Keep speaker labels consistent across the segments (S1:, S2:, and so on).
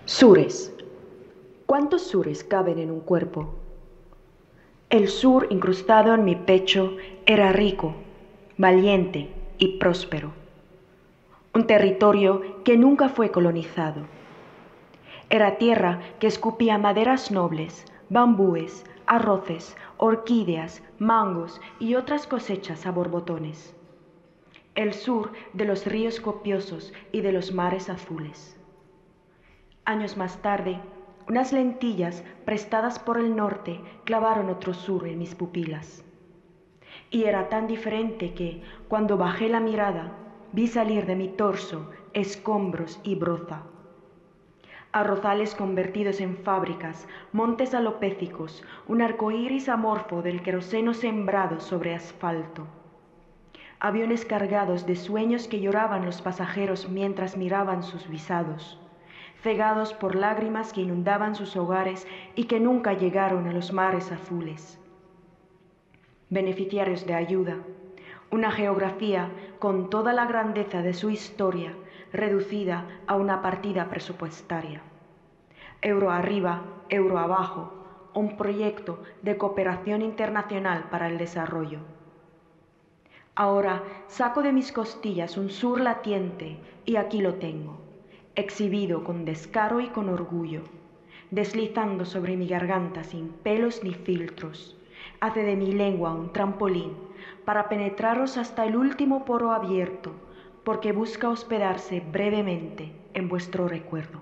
S1: Sures. ¿Cuántos sures caben en un cuerpo? El sur incrustado en mi pecho era rico, valiente y próspero. Un territorio que nunca fue colonizado. Era tierra que escupía maderas nobles, bambúes, arroces, orquídeas, mangos y otras cosechas a borbotones. El sur de los ríos copiosos y de los mares azules. Años más tarde, unas lentillas prestadas por el norte clavaron otro sur en mis pupilas. Y era tan diferente que, cuando bajé la mirada, vi salir de mi torso escombros y broza. Arrozales convertidos en fábricas, montes alopécicos, un arcoíris amorfo del queroseno sembrado sobre asfalto. Aviones cargados de sueños que lloraban los pasajeros mientras miraban sus visados, cegados por lágrimas que inundaban sus hogares y que nunca llegaron a los mares azules. Beneficiarios de ayuda, una geografía con toda la grandeza de su historia reducida a una partida presupuestaria. Euro arriba, euro abajo, un proyecto de cooperación internacional para el desarrollo. Ahora saco de mis costillas un sur latiente y aquí lo tengo, exhibido con descaro y con orgullo, deslizando sobre mi garganta sin pelos ni filtros, hace de mi lengua un trampolín para penetraros hasta el último poro abierto, porque busca hospedarse brevemente en vuestro recuerdo.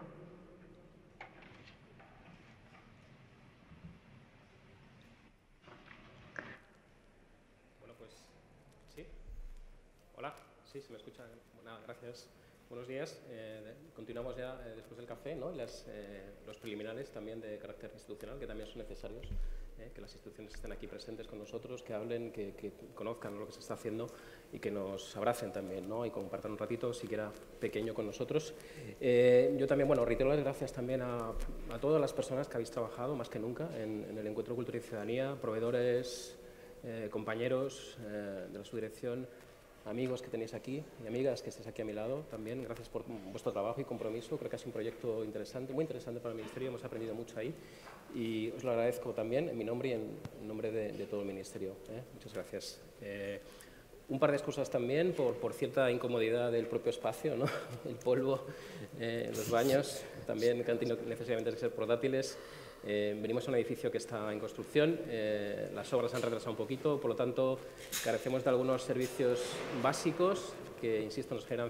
S2: Bueno, pues, ¿sí? Hola, sí, se me escucha. Nada, gracias. Buenos días. Continuamos ya después del café, ¿no? Los preliminares también de carácter institucional, que también son necesarios, que las instituciones estén aquí presentes con nosotros, que hablen, que conozcan lo que se está haciendo y que nos abracen también, ¿no? Y compartan un ratito, siquiera pequeño, con nosotros. Yo también, bueno, reitero las gracias también a todas las personas que habéis trabajado, más que nunca, en el Encuentro Cultura y Ciudadanía, proveedores, compañeros de la subdirección, amigos que tenéis aquí y amigas que estáis aquí a mi lado también. Gracias por vuestro trabajo y compromiso. Creo que ha sido un proyecto interesante, muy interesante para el Ministerio. Hemos aprendido mucho ahí y os lo agradezco también en mi nombre y en nombre de todo el Ministerio. Muchas gracias. Un par de excusas también por cierta incomodidad del propio espacio, ¿no? El polvo, los baños también que han tenido necesariamente que ser portátiles. Venimos a un edificio que está en construcción, las obras han retrasado un poquito, por lo tanto carecemos de algunos servicios básicos que, insisto, nos generan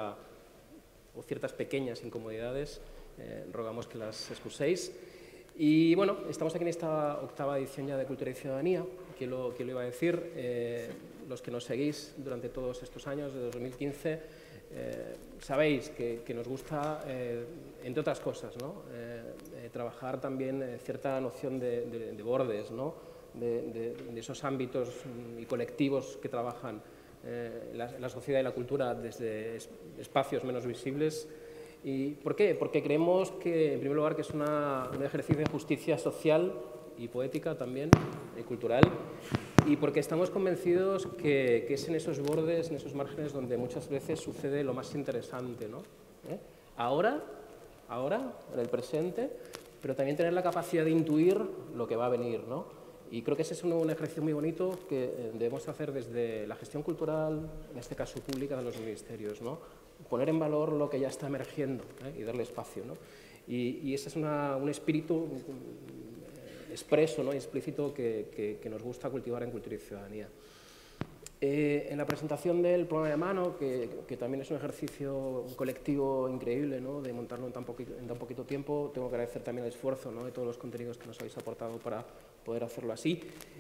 S2: ciertas pequeñas incomodidades. Rogamos que las excuséis. Y bueno, estamos aquí en esta octava edición ya de Cultura y Ciudadanía. ¿Quién lo iba a decir? Los que nos seguís durante todos estos años, de 2015, sabéis que nos gusta, entre otras cosas, ¿no? Trabajar también cierta noción de bordes, ¿no? de esos ámbitos y colectivos que trabajan la sociedad y la cultura desde espacios menos visibles. ¿Y por qué? Porque creemos que, en primer lugar, que es un ejercicio de justicia social y poética también, y cultural, y porque estamos convencidos que es en esos bordes, en esos márgenes, donde muchas veces sucede lo más interesante, ¿no? Ahora, en el presente, pero también tener la capacidad de intuir lo que va a venir, ¿no? Y creo que ese es un ejercicio muy bonito que debemos hacer desde la gestión cultural, en este caso pública, de los ministerios, ¿no? Poner en valor lo que ya está emergiendo, y darle espacio, ¿no? Y ese es un espíritu expreso, ¿no? Y explícito que nos gusta cultivar en Cultura y Ciudadanía. En la presentación del programa de mano, que también es un ejercicio colectivo increíble, ¿no? De montarlo en tan poquito tiempo, tengo que agradecer también el esfuerzo, ¿no? De todos los contenidos que nos habéis aportado para poder hacerlo así.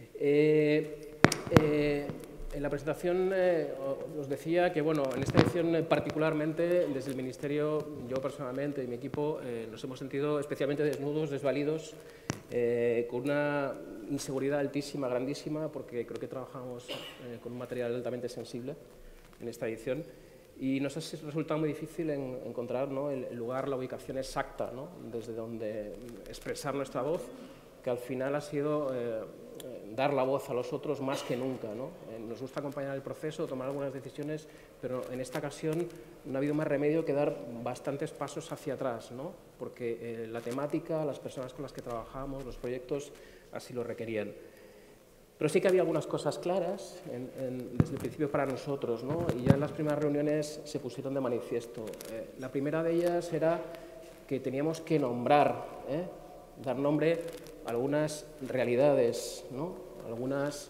S2: En la presentación os decía que, bueno, en esta edición particularmente, desde el Ministerio, yo personalmente y mi equipo, nos hemos sentido especialmente desnudos, desvalidos, con una inseguridad altísima, grandísima, porque creo que trabajamos con un material altamente sensible en esta edición y nos ha resultado muy difícil encontrar, ¿no? el lugar, la ubicación exacta, ¿no? Desde donde expresar nuestra voz, que al final ha sido dar la voz a los otros más que nunca, ¿no? nos gusta acompañar el proceso, tomar algunas decisiones, pero en esta ocasión no ha habido más remedio que dar bastantes pasos hacia atrás, ¿no? Porque la temática, las personas con las que trabajamos, los proyectos así lo requerían. Pero sí que había algunas cosas claras desde el principio para nosotros, ¿no? Y ya en las primeras reuniones se pusieron de manifiesto. La primera de ellas era que teníamos que nombrar, dar nombre a algunas realidades, ¿no? Algunos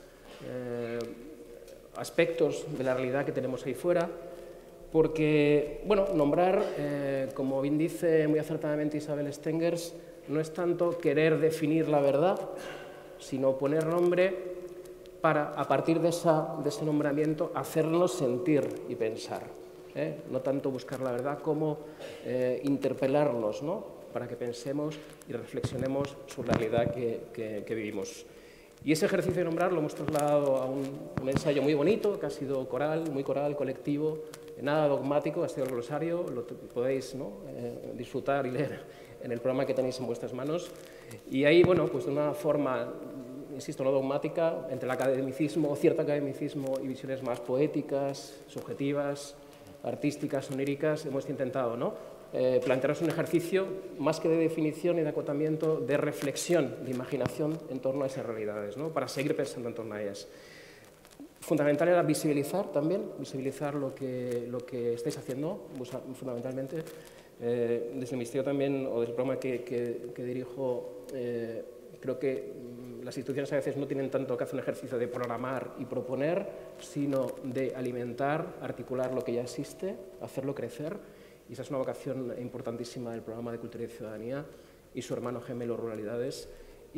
S2: aspectos de la realidad que tenemos ahí fuera, porque, bueno, nombrar, como bien dice muy acertadamente Isabel Stengers, no es tanto querer definir la verdad, sino poner nombre para, a partir de ese nombramiento, hacernos sentir y pensar. No tanto buscar la verdad como interpelarnos, ¿no? Para que pensemos y reflexionemos sobre la realidad que vivimos. Y ese ejercicio de nombrar lo hemos trasladado a un ensayo muy bonito, que ha sido coral, muy coral, colectivo, nada dogmático, ha sido el glosario, lo podéis, ¿no? Disfrutar y leer en el programa que tenéis en vuestras manos. Y ahí, bueno, pues de una forma, insisto, no dogmática, entre el academicismo, cierto academicismo y visiones más poéticas, subjetivas, artísticas, oníricas, hemos intentado, ¿no? Plantearos un ejercicio más que de definición y de acotamiento, de reflexión, de imaginación en torno a esas realidades, ¿no? Para seguir pensando en torno a ellas. Fundamental era visibilizar también, visibilizar lo que estáis haciendo, fundamentalmente. Desde el Ministerio también, o del programa que dirijo, creo que las instituciones a veces no tienen tanto que hacer un ejercicio de programar y proponer, sino de alimentar, articular lo que ya existe, hacerlo crecer. Y esa es una vocación importantísima del programa de Cultura y Ciudadanía y su hermano gemelo Ruralidades.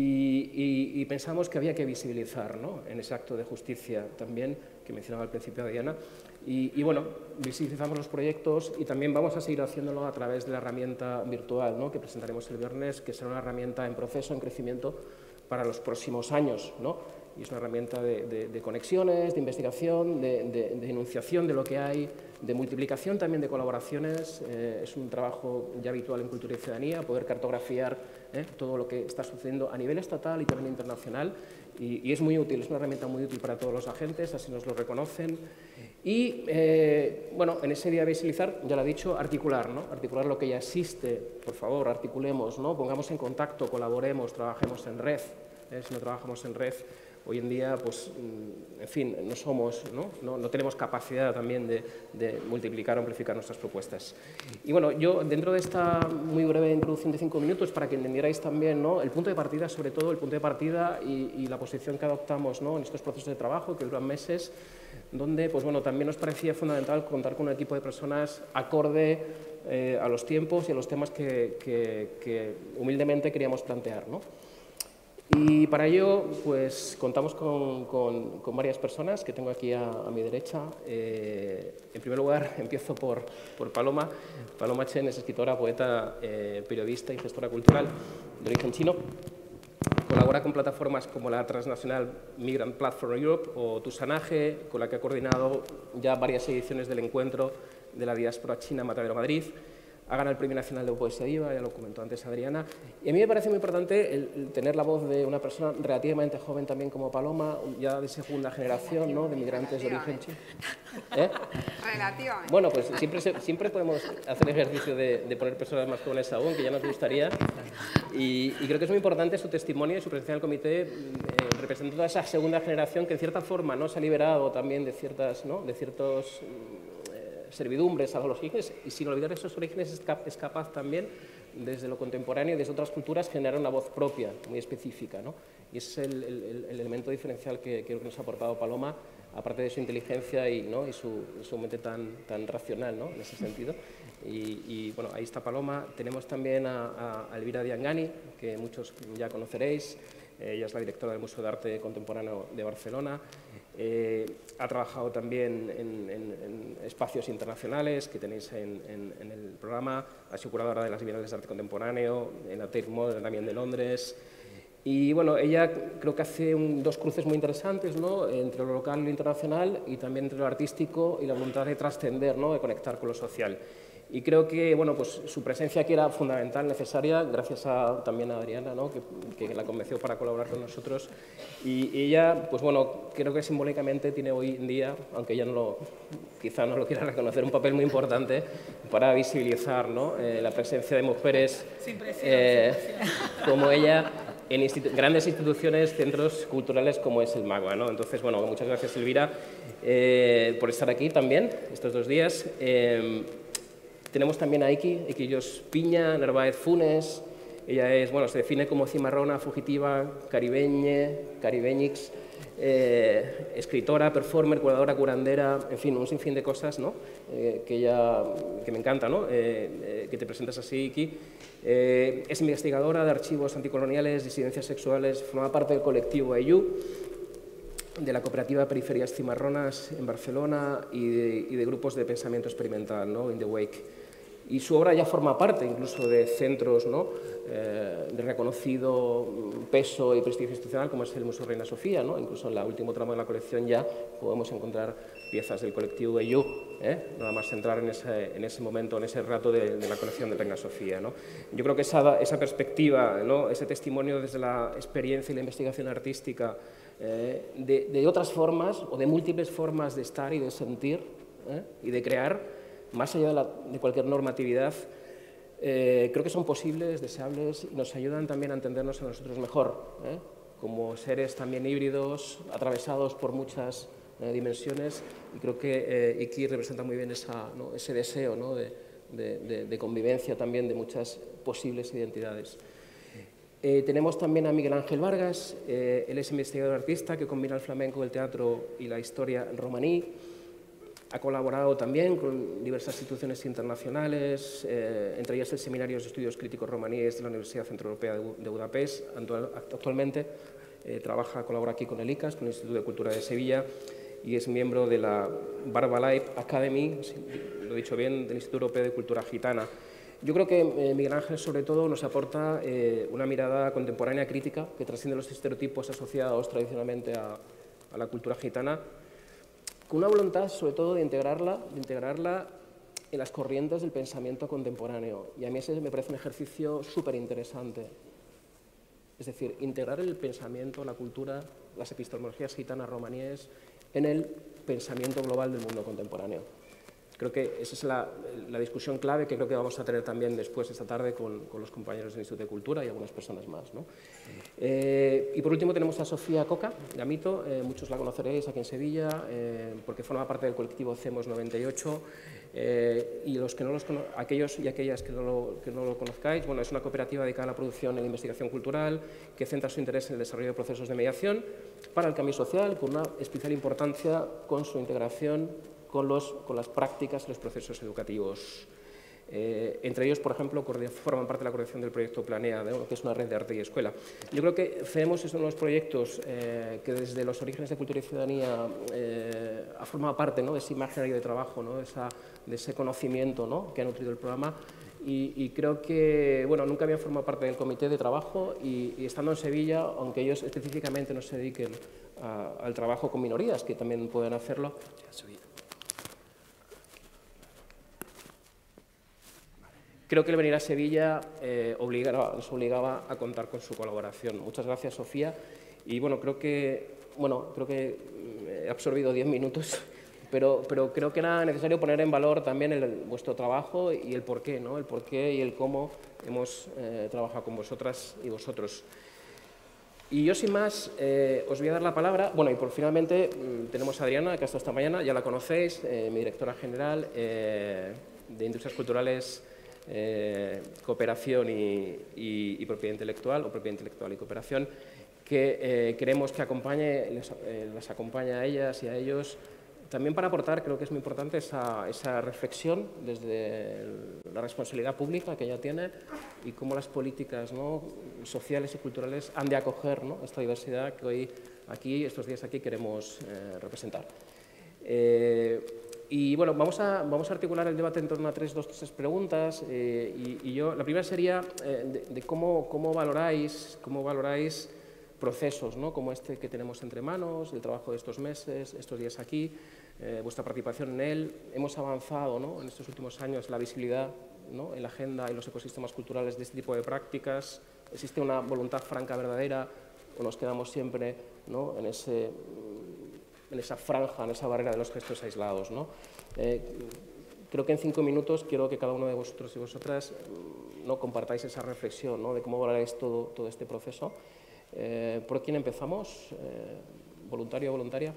S2: Y pensamos que había que visibilizar, ¿no? En ese acto de justicia también, que mencionaba al principio Diana. Y bueno, visibilizamos los proyectos y también vamos a seguir haciéndolo a través de la herramienta virtual, ¿no? Que presentaremos el viernes, que será una herramienta en proceso, en crecimiento para los próximos años, ¿no? Y es una herramienta de conexiones, de investigación, de enunciación de lo que hay, de multiplicación también de colaboraciones. Es un trabajo ya habitual en Cultura y Ciudadanía, poder cartografiar todo lo que está sucediendo a nivel estatal y también internacional. Y es muy útil, es una herramienta muy útil para todos los agentes, así nos lo reconocen. Y, bueno, en ese día de visibilizar, ya lo he dicho, articular, ¿no? Articular lo que ya existe, por favor, articulemos, ¿no? Pongamos en contacto, colaboremos, trabajemos en red. Si no trabajamos en red, hoy en día, pues, en fin, no somos, no tenemos capacidad también de multiplicar o amplificar nuestras propuestas. Y bueno, yo, dentro de esta muy breve introducción de 5 minutos, para que entendierais también, ¿no? El punto de partida, sobre todo, el punto de partida y la posición que adoptamos, ¿no? En estos procesos de trabajo que duran meses, donde, pues bueno, también nos parecía fundamental contar con un equipo de personas acorde a los tiempos y a los temas que humildemente queríamos plantear, ¿no? Y para ello, pues, contamos con varias personas que tengo aquí a mi derecha. En primer lugar, empiezo por Paloma. Paloma Chen es escritora, poeta, periodista y gestora cultural de origen chino. Colabora con plataformas como la transnacional Migrant Platform Europe o Tusanaje, con la que ha coordinado ya varias ediciones del encuentro de la diáspora china Matadero Madrid. Ha ganado el Premio Nacional de Poesía Viva, ya lo comentó antes Adriana. Y a mí me parece muy importante el tener la voz de una persona relativamente joven también como Paloma, ya de segunda generación, ¿no? De migrantes de origen chino.
S3: Relativamente.
S2: Bueno, pues siempre podemos hacer ejercicio de poner personas más jóvenes aún, que ya nos gustaría. Y creo que es muy importante su testimonio y su presencia en el comité, representando toda esa segunda generación que en cierta forma no se ha liberado también de ciertos servidumbres a los orígenes, y sin olvidar esos orígenes es capaz también, desde lo contemporáneo y desde otras culturas, generar una voz propia, muy específica, ¿no? Y ese es el elemento diferencial que creo que nos ha aportado Paloma, aparte de su inteligencia y su mente tan racional, ¿no? En ese sentido. Y bueno, ahí está Paloma. Tenemos también a Elvira Diangani, que muchos ya conoceréis. Ella es la directora del Museo de Arte Contemporáneo de Barcelona. Ha trabajado también en espacios internacionales que tenéis en el programa. Ha sido curadora de las Bienales de Arte Contemporáneo, en la Tate Modern también de Londres. Y bueno, ella creo que hace dos cruces muy interesantes, ¿no?, entre lo local y lo internacional, y también entre lo artístico y la voluntad de trascender, ¿no?, de conectar con lo social. Y creo que bueno, pues su presencia aquí era fundamental, necesaria, gracias también a Adriana, ¿no?, que la convenció para colaborar con nosotros. Y ella, pues bueno, creo que simbólicamente tiene hoy en día, aunque ella quizá no lo quiera reconocer, un papel muy importante para visibilizar, ¿no?, la presencia de mujeres como ella en grandes instituciones, centros culturales como es el MAGUA, ¿no? Entonces, bueno, muchas gracias, Elvira, por estar aquí también estos 2 días. Tenemos también a Iki Piña Narváez Funes. Ella es, bueno, se define como cimarrona, fugitiva, caribeñix, escritora, performer, curadora, curandera, en fin, un sinfín de cosas, ¿no?, que me encanta, ¿no?, que te presentas así, Iki. Es investigadora de archivos anticoloniales, disidencias sexuales, forma parte del colectivo AYU, de la cooperativa Periferias Cimarronas en Barcelona y de grupos de pensamiento experimental, ¿no?, In the Wake. Y su obra ya forma parte incluso de centros, ¿no?, de reconocido peso y prestigio institucional, como es el Museo Reina Sofía, ¿no? Incluso en el último tramo de la colección ya podemos encontrar piezas del colectivo AYU, nada más entrar en ese momento, en ese rato de la colección de Reina Sofía, ¿no? Yo creo que esa perspectiva, ¿no?, ese testimonio desde la experiencia y la investigación artística de otras formas o de múltiples formas de estar y de sentir y de crear, más allá de cualquier normatividad, creo que son posibles, deseables y nos ayudan también a entendernos a nosotros mejor, como seres también híbridos, atravesados por muchas dimensiones, y creo que Iki representa muy bien ese deseo, ¿no?, de convivencia también de muchas posibles identidades. Tenemos también a Miguel Ángel Vargas. Él es investigador artista que combina el flamenco, el teatro y la historia romaní. Ha colaborado también con diversas instituciones internacionales, entre ellas el Seminario de Estudios Críticos Romaníes de la Universidad Centroeuropea de Budapest. Actualmente colabora aquí con el ICAS, con el Instituto de Cultura de Sevilla, y es miembro de la Barbalife Academy, lo he dicho bien, del Instituto Europeo de Cultura Gitana. Yo creo que Miguel Ángel, sobre todo, nos aporta una mirada contemporánea crítica que trasciende los estereotipos asociados tradicionalmente a la cultura gitana, con una voluntad, sobre todo, de integrarla en las corrientes del pensamiento contemporáneo. Y a mí ese me parece un ejercicio súper interesante. Es decir, integrar el pensamiento, la cultura, las epistemologías gitanas romaníes en el pensamiento global del mundo contemporáneo. Creo que esa es la discusión clave que creo que vamos a tener también después esta tarde con los compañeros del Instituto de Cultura y algunas personas más, ¿no? Y por último tenemos a Sofía Coca, de Amito. Muchos la conoceréis aquí en Sevilla porque forma parte del colectivo CEMOS 98. Y aquellos y aquellas que no lo conozcáis, bueno, es una cooperativa dedicada a la producción y la investigación cultural que centra su interés en el desarrollo de procesos de mediación para el cambio social, con una especial importancia con su integración con las prácticas y los procesos educativos. Entre ellos, por ejemplo, forman parte de la coordinación del proyecto Planea, que es una red de arte y escuela. Yo creo que CEMOS es uno de los proyectos que desde los orígenes de Cultura y Ciudadanía ha formado parte, ¿no?, de ese imaginario de trabajo, ¿no?, de ese conocimiento, ¿no?, que ha nutrido el programa. Y creo que, bueno, nunca habían formado parte del comité de trabajo y estando en Sevilla, aunque ellos específicamente no se dediquen al trabajo con minorías, que también pueden hacerlo, creo que el venir a Sevilla nos obligaba a contar con su colaboración. Muchas gracias, Sofía. Y bueno, creo que he absorbido 10 minutos, pero creo que era necesario poner en valor también vuestro trabajo y el porqué, ¿no?, el porqué y el cómo hemos trabajado con vosotras y vosotros. Y yo, sin más, os voy a dar la palabra. Bueno, y finalmente tenemos a Adriana, que hasta esta mañana ya la conocéis, mi directora general de Industrias Culturales, Cooperación y Propiedad Intelectual, o Propiedad Intelectual y Cooperación, que queremos que las acompañe a ellas y a ellos, también para aportar, creo que es muy importante, esa reflexión desde la responsabilidad pública que ella tiene y cómo las políticas, ¿no?, sociales y culturales han de acoger, ¿no?, esta diversidad que hoy aquí, estos días aquí, queremos representar. Y bueno, vamos a articular el debate en torno a tres preguntas. La primera sería de cómo valoráis procesos, ¿no?, como este que tenemos entre manos, el trabajo de estos meses, estos días aquí, vuestra participación en él. Hemos avanzado, ¿no?, en estos últimos años la visibilidad, ¿no?, en la agenda y los ecosistemas culturales de este tipo de prácticas. ¿Existe una voluntad franca, verdadera, o nos quedamos siempre, ¿no?, en esa franja, en esa barrera de los gestos aislados, ¿no? Creo que en 5 minutos quiero que cada uno de vosotros y vosotras, ¿no?, compartáis esa reflexión, ¿no?, de cómo valoráis todo este proceso. ¿Por quién empezamos? ¿Voluntario o voluntaria?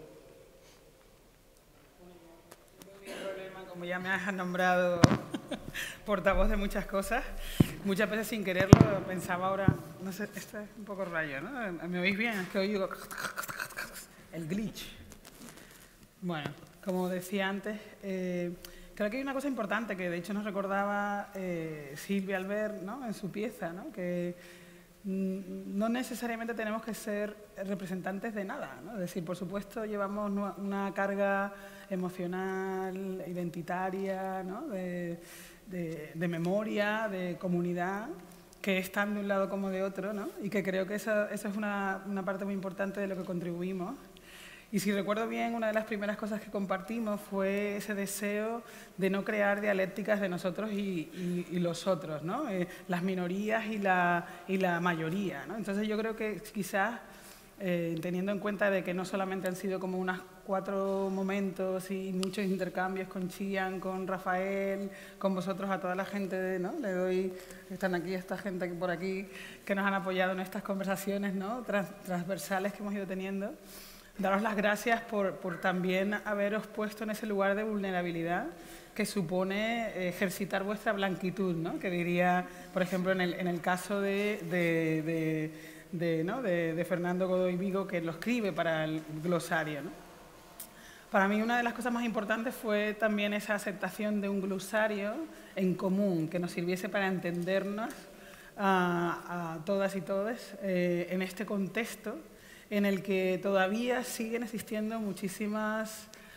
S3: Como ya me has nombrado portavoz de muchas cosas, muchas veces sin quererlo pensaba ahora, no sé, esto es un poco rayo, ¿no? ¿Me oís bien? Es que oigo el glitch. Bueno, como decía antes, creo que hay una cosa importante que de hecho nos recordaba Silvia Albert, ¿no?, en su pieza, ¿no?, que no necesariamente tenemos que ser representantes de nada, ¿no? Es decir, por supuesto llevamos una carga emocional, identitaria, ¿no?, de memoria, de comunidad, que están de un lado como de otro, ¿no?, y que creo que eso es una parte muy importante de lo que contribuimos. Y si recuerdo bien, una de las primeras cosas que compartimos fue ese deseo de no crear dialécticas de nosotros y los otros, ¿no? Las minorías y la mayoría, ¿no? Entonces yo creo que quizás, teniendo en cuenta de que no solamente han sido como unos 4 momentos y muchos intercambios con Chian, con Rafael, con vosotros, a toda la gente, ¿no? Le doy, están aquí esta gente por aquí, que nos han apoyado en estas conversaciones, ¿no?, transversales que hemos ido teniendo. Daros las gracias por también haberos puesto en ese lugar de vulnerabilidad que supone ejercitar vuestra blanquitud, ¿no?, que diría, por ejemplo, en el caso de Fernando Godoy Vigo, que lo escribe para el glosario, ¿no? Para mí una de las cosas más importantes fue también esa aceptación de un glosario en común, que nos sirviese para entendernos a todas y todos en este contexto en el que todavía siguen existiendo muchísimos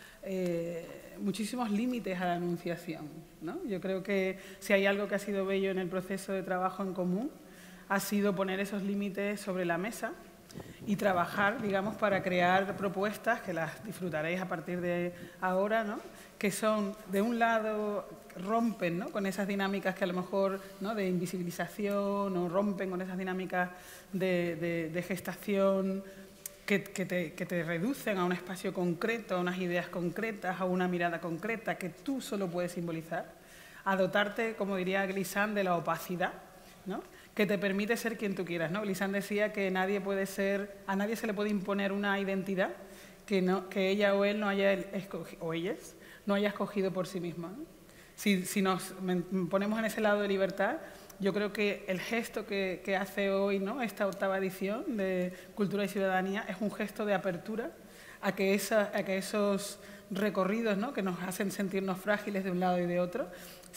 S3: límites a la enunciación, ¿no? Yo creo que si hay algo que ha sido bello en el proceso de trabajo en común, ha sido poner esos límites sobre la mesa y trabajar, digamos, para crear propuestas que las disfrutaréis a partir de ahora, ¿no?, que son, de un lado, rompen, ¿no?, con esas dinámicas que a lo mejor, ¿no?, de invisibilización, o rompen con esas dinámicas de gestación que te reducen a un espacio concreto, a unas ideas concretas, a una mirada concreta que tú solo puedes simbolizar, a dotarte, como diría Glissant, de la opacidad, ¿no?, que te permite ser quien tú quieras, ¿no? Glissant decía que a nadie se le puede imponer una identidad que ella o él no haya escogido, o ellas no haya escogido por sí misma, ¿no? Si nos ponemos en ese lado de libertad, yo creo que el gesto que hace hoy, ¿no?, esta 8ª edición de Cultura y Ciudadanía es un gesto de apertura a que esos recorridos, ¿no?, que nos hacen sentirnos frágiles de un lado y de otro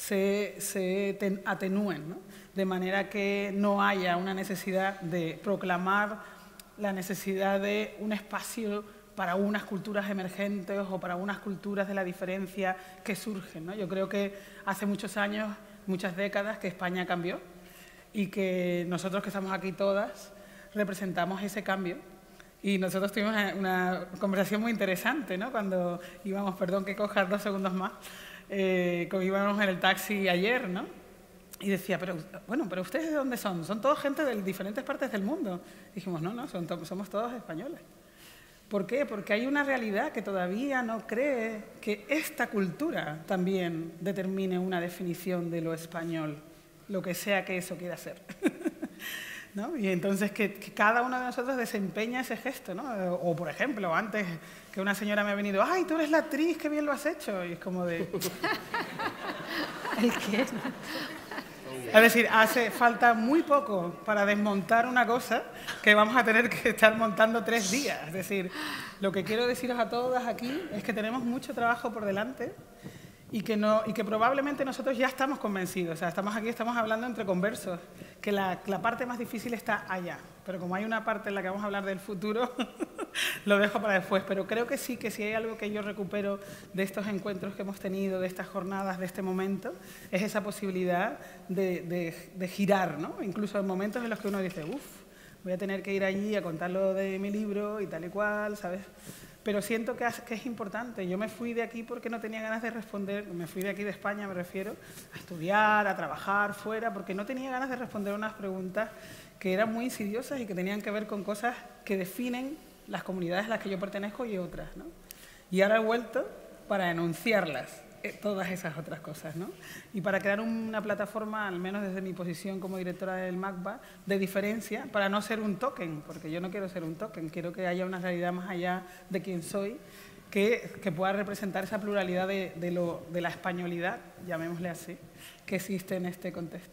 S3: se atenúen, ¿no?, de manera que no haya una necesidad de proclamar la necesidad de un espacio para unas culturas emergentes o para unas culturas de la diferencia que surgen, ¿no? Yo creo que hace muchos años, muchas décadas, que España cambió y que nosotros que estamos aquí todas representamos ese cambio. Y nosotros tuvimos una conversación muy interesante, ¿no?, cuando íbamos, perdón que coja 2 segundos más, cuando íbamos en el taxi ayer, ¿no?, y decía, pero ¿ustedes de dónde son? Son todos gente de diferentes partes del mundo. Dijimos, no, somos todos españoles. ¿Por qué? Porque hay una realidad que todavía no cree que esta cultura también determine una definición de lo español, lo que sea que eso quiera ser. ¿No? Y entonces que cada uno de nosotros desempeña ese gesto, ¿no? O, por ejemplo, antes que una señora me ha venido, ¡ay, tú eres la actriz, qué bien lo has hecho! Y es como de...
S4: ¿El qué?
S3: Es decir, hace falta muy poco para desmontar una cosa que vamos a tener que estar montando 3 días. Es decir, lo que quiero deciros a todas aquí es que tenemos mucho trabajo por delante y que probablemente nosotros ya estamos convencidos. O sea, estamos aquí, estamos hablando entre conversos, que la parte más difícil está allá. Pero como hay una parte en la que vamos a hablar del futuro, lo dejo para después, pero creo que sí hay algo que yo recupero de estos encuentros que hemos tenido, de estas jornadas, de este momento, es esa posibilidad de girar, ¿no? Incluso en momentos en los que uno dice, voy a tener que ir allí a contar lo de mi libro y tal y cual, ¿sabes? Pero siento que es importante. Yo me fui de aquí porque no tenía ganas de responder, me fui de aquí de España, me refiero, a estudiar, a trabajar fuera, porque no tenía ganas de responder unas preguntas que eran muy insidiosas y que tenían que ver con cosas que definen las comunidades a las que yo pertenezco y otras, ¿no? Y ahora he vuelto para enunciarlas, todas esas otras cosas, ¿no? Y para crear una plataforma, al menos desde mi posición como directora del MACBA, de diferencia, para no ser un token, porque yo no quiero ser un token, quiero que haya una realidad más allá de quién soy, que pueda representar esa pluralidad de la españolidad, llamémosle así, que existe en este contexto.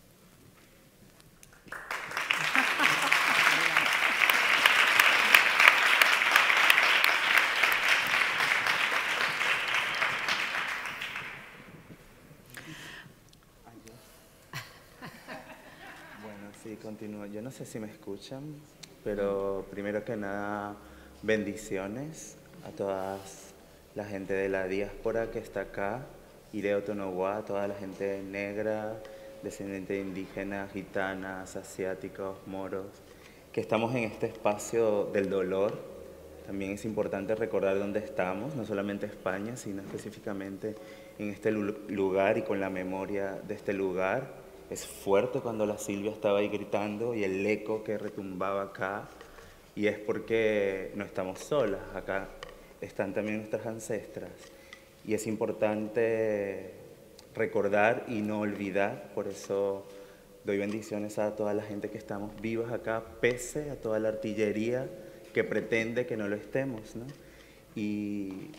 S4: Sí, continúo. Yo no sé si me escuchan, pero primero que nada, bendiciones a toda la gente de la diáspora que está acá, Ireo Tonoguá, toda la gente negra, descendiente de indígenas, gitanas, asiáticos, moros, que estamos en este espacio del dolor. También es importante recordar dónde estamos, no solamente España, sino específicamente en este lugar y con la memoria de este lugar. Es fuerte cuando la Silvia estaba ahí gritando y el eco que retumbaba acá, y es porque no estamos solas, acá están también nuestras ancestras, y es importante recordar y no olvidar. Por eso doy bendiciones a toda la gente que estamos vivas acá, pese a toda la artillería que pretende que no lo estemos, ¿no? Y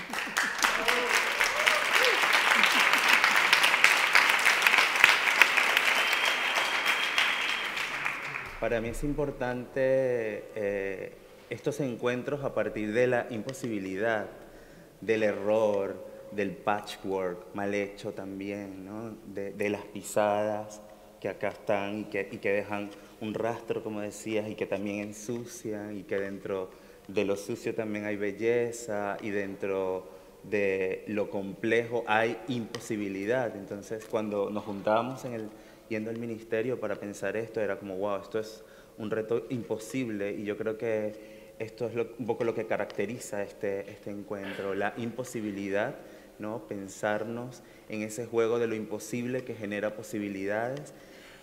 S4: para mí es importante estos encuentros a partir de la imposibilidad, del error, del patchwork mal hecho también, ¿no? de las pisadas que acá están y que dejan un rastro, como decías, y que también ensucian, y que dentro de lo sucio también hay belleza, y dentro de lo complejo hay imposibilidad. Entonces, cuando nos juntábamos yendo al ministerio para pensar esto, era como, wow, esto es un reto imposible, y yo creo que esto es un poco lo que caracteriza este encuentro, la imposibilidad, ¿no? Pensarnos en ese juego de lo imposible que genera posibilidades,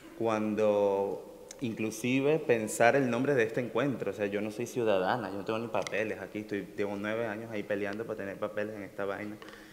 S4: cuando inclusive pensar el nombre de este encuentro. O sea, yo no soy ciudadana, yo no tengo ni papeles aquí, llevo 9 años ahí peleando para tener papeles en esta vaina,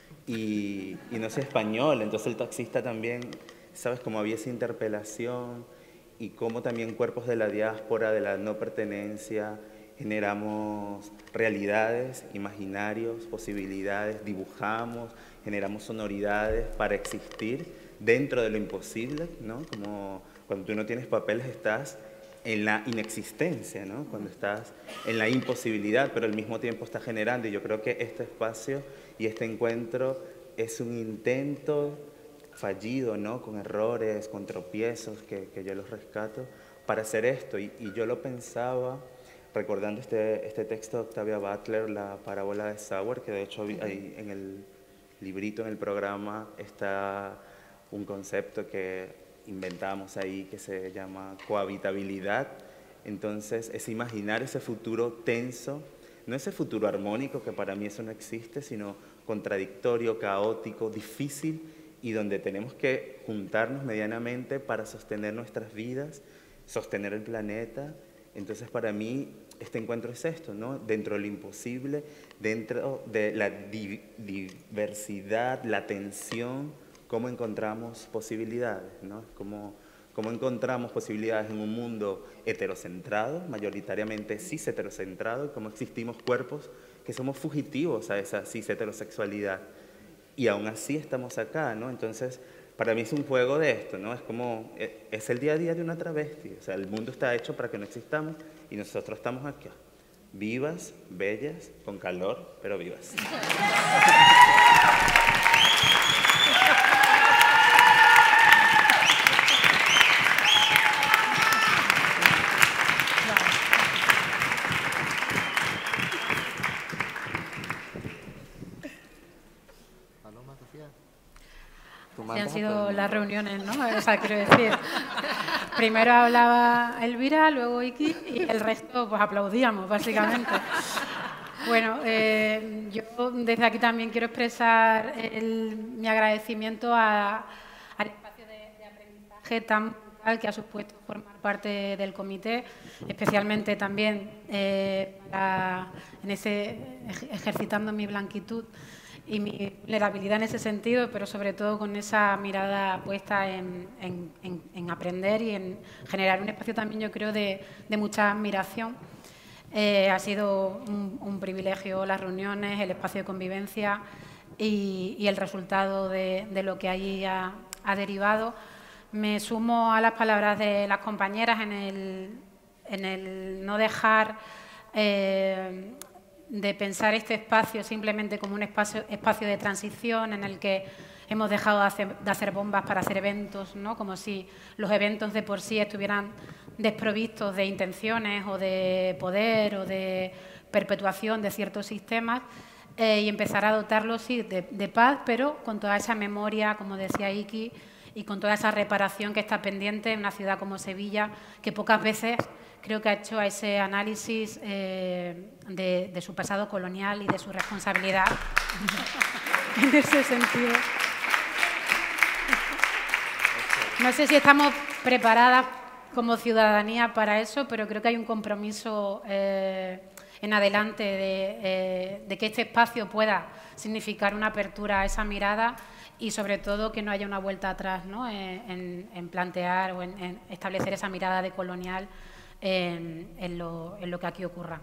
S4: y no soy español. Entonces el taxista también, ¿sabes? Como había esa interpelación, y cómo también cuerpos de la diáspora, de la no pertenencia, generamos realidades, imaginarios, posibilidades, dibujamos, generamos sonoridades para existir dentro de lo imposible, ¿no? Como cuando tú no tienes papeles estás en la inexistencia, ¿no? Cuando estás en la imposibilidad, pero al mismo tiempo estás generando. Y yo creo que este espacio y este encuentro es un intento fallido, ¿no? Con errores, con tropiezos, que yo los rescato, para hacer esto. Y yo lo pensaba recordando este texto de Octavia Butler, la parábola de Sauer, que de hecho ahí en el librito, en el programa, está un concepto que inventamos ahí que se llama cohabitabilidad. Entonces es imaginar ese futuro tenso, no ese futuro armónico, que para mí eso no existe, sino contradictorio, caótico, difícil, y donde tenemos que juntarnos medianamente para sostener nuestras vidas, sostener el planeta. Entonces para mí este encuentro es esto, ¿no? Dentro de lo imposible, dentro de la diversidad, la tensión, cómo encontramos posibilidades, ¿no? Cómo encontramos posibilidades en un mundo heterocentrado, mayoritariamente cis heterocentrado, y cómo existimos cuerpos que somos fugitivos a esa cis heterosexualidad. Y aún así estamos acá, ¿no? Entonces, para mí es un juego de esto, ¿no? Es como, es el día a día de una travesti. O sea, el mundo está hecho para que no existamos y nosotros estamos aquí, vivas, bellas, con calor, pero vivas.
S5: las reuniones, ¿no? O sea, quiero decir, primero hablaba Elvira, luego Iki y el resto pues aplaudíamos, básicamente. Bueno, yo desde aquí también quiero expresar mi agradecimiento al espacio de aprendizaje tan brutal que ha supuesto formar parte del comité, especialmente también ejercitando mi blanquitud y mi vulnerabilidad en ese sentido, pero sobre todo con esa mirada puesta en aprender y en generar un espacio también, yo creo, de mucha admiración. Ha sido un privilegio las reuniones, el espacio de convivencia y el resultado de lo que allí ha derivado. Me sumo a las palabras de las compañeras en el no dejar de pensar este espacio simplemente como un espacio de transición en el que hemos dejado de hacer bombas para hacer eventos, ¿no? Como si los eventos de por sí estuvieran desprovistos de intenciones o de poder o de perpetuación de ciertos sistemas, y empezar a dotarlos, sí, de paz, pero con toda esa memoria, como decía Iki, y con toda esa reparación que está pendiente en una ciudad como Sevilla, que pocas veces creo que ha hecho ese análisis de su pasado colonial y de su responsabilidad en ese sentido. No sé si estamos preparadas como ciudadanía para eso, pero creo que hay un compromiso en adelante de que este espacio pueda significar una apertura a esa mirada y, sobre todo, que no haya una vuelta atrás, ¿no? en plantear o en establecer esa mirada decolonial en lo que aquí ocurra.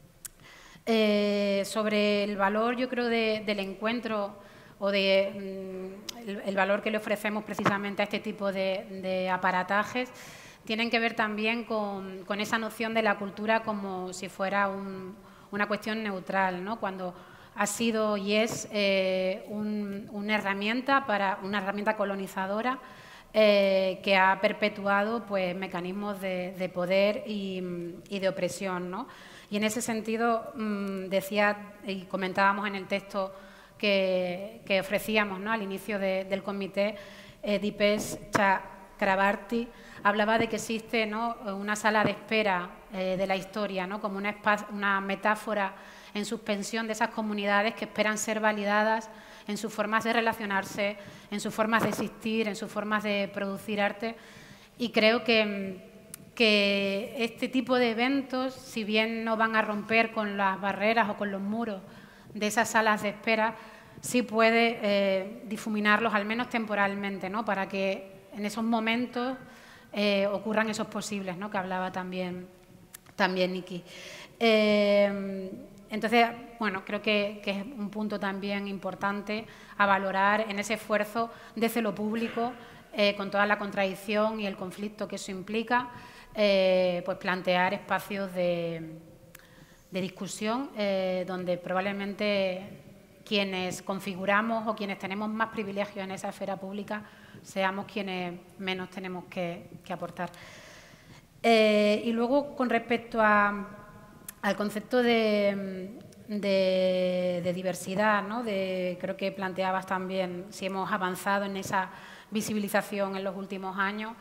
S5: Sobre el valor, yo creo, del encuentro o el valor que le ofrecemos precisamente a este tipo de aparatajes, tienen que ver también con esa noción de la cultura como si fuera una cuestión neutral, ¿no? Cuando ha sido y es una herramienta colonizadora que ha perpetuado, pues, mecanismos de poder y de opresión, ¿no? Y en ese sentido, decía y comentábamos en el texto que ofrecíamos, ¿no?, al inicio del comité, Dipesh Chakrabarty hablaba de que existe, ¿no?, una sala de espera de la historia, ¿no?, como una metáfora en suspensión de esas comunidades que esperan ser validadas en sus formas de relacionarse, en sus formas de existir, en sus formas de producir arte. Y creo que este tipo de eventos, si bien no van a romper con las barreras o con los muros de esas salas de espera, sí puede difuminarlos, al menos temporalmente, ¿no?, para que en esos momentos ocurran esos posibles, ¿no?, que hablaba también Iki. Entonces, bueno, creo que es un punto también importante a valorar en ese esfuerzo desde lo público, con toda la contradicción y el conflicto que eso implica, pues plantear espacios de discusión donde probablemente quienes configuramos o quienes tenemos más privilegios en esa esfera pública seamos quienes menos tenemos que aportar. Y luego, con respecto al concepto de diversidad, ¿no?, creo que planteabas también si hemos avanzado en esa visibilización en los últimos años.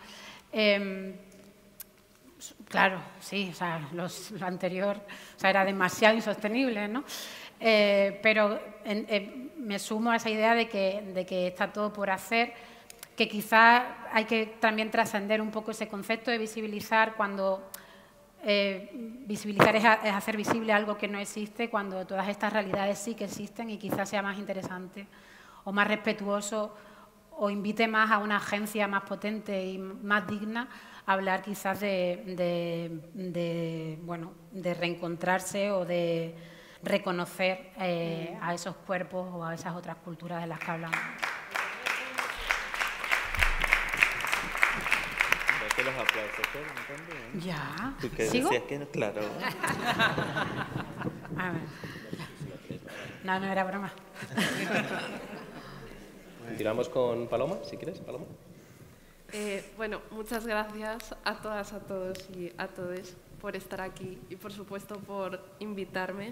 S5: Claro, sí, o sea, lo anterior, o sea, era demasiado insostenible, ¿no? Pero me sumo a esa idea de que está todo por hacer, que quizás hay que también trascender un poco ese concepto de visibilizar cuando visibilizar es hacer visible algo que no existe, cuando todas estas realidades sí que existen, y quizás sea más interesante o más respetuoso o invite más a una agencia más potente y más digna a hablar quizás de reencontrarse o de reconocer a esos cuerpos o a esas otras culturas de las que hablamos.
S4: Los aplausos también.
S5: Ya.
S4: ¿Tú qué
S5: ¿Sigo?
S4: decías que no? Claro.
S5: A ver. No era broma.
S2: Continuamos con Paloma, si quieres, Paloma.
S6: Bueno, muchas gracias a todas, a todos y a todes por estar aquí y, por supuesto, por invitarme.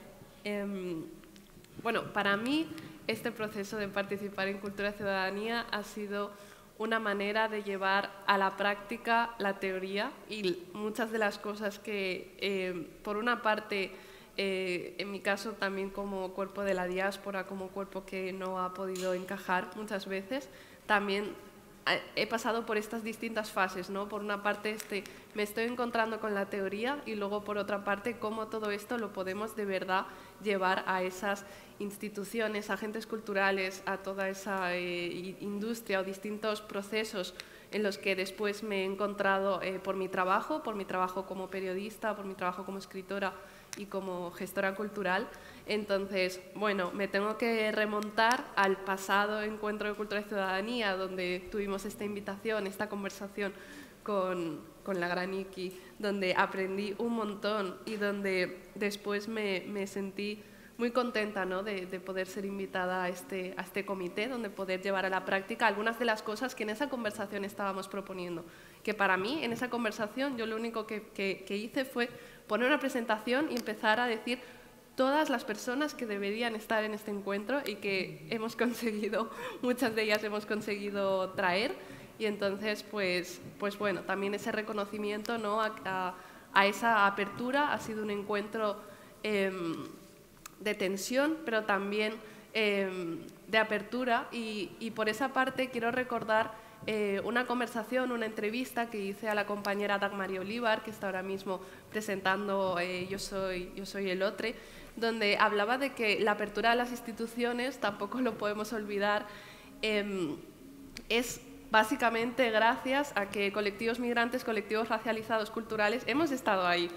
S6: Bueno, para mí este proceso de participar en Cultura y Ciudadanía ha sido una manera de llevar a la práctica la teoría y muchas de las cosas que, por una parte, en mi caso también como cuerpo de la diáspora, como cuerpo que no ha podido encajar muchas veces, también he pasado por estas distintas fases, ¿no? Por una parte me estoy encontrando con la teoría y luego por otra parte cómo todo esto lo podemos de verdad llevar a esas instituciones, agentes culturales, a toda esa industria o distintos procesos en los que después me he encontrado por mi trabajo como periodista, por mi trabajo como escritora y como gestora cultural. Entonces, bueno, me tengo que remontar al pasado encuentro de cultura y ciudadanía, donde tuvimos esta invitación, esta conversación con la gran Iki, donde aprendí un montón y donde después me sentí muy contenta, ¿no?, de poder ser invitada a este comité, donde poder llevar a la práctica algunas de las cosas que en esa conversación estábamos proponiendo. Que para mí, en esa conversación, yo lo único que hice fue poner una presentación y empezar a decir todas las personas que deberían estar en este encuentro y que hemos conseguido, muchas de ellas hemos conseguido traer. Y entonces, pues bueno, también ese reconocimiento, ¿no?, a esa apertura. Ha sido un encuentro de tensión, pero también de apertura. Y por esa parte quiero recordar una conversación, una entrevista que hice a la compañera Dagmari Olivar, que está ahora mismo presentando Yo soy el otro, donde hablaba de que la apertura de las instituciones, tampoco lo podemos olvidar, es básicamente gracias a que colectivos migrantes, colectivos racializados, culturales, hemos estado ahí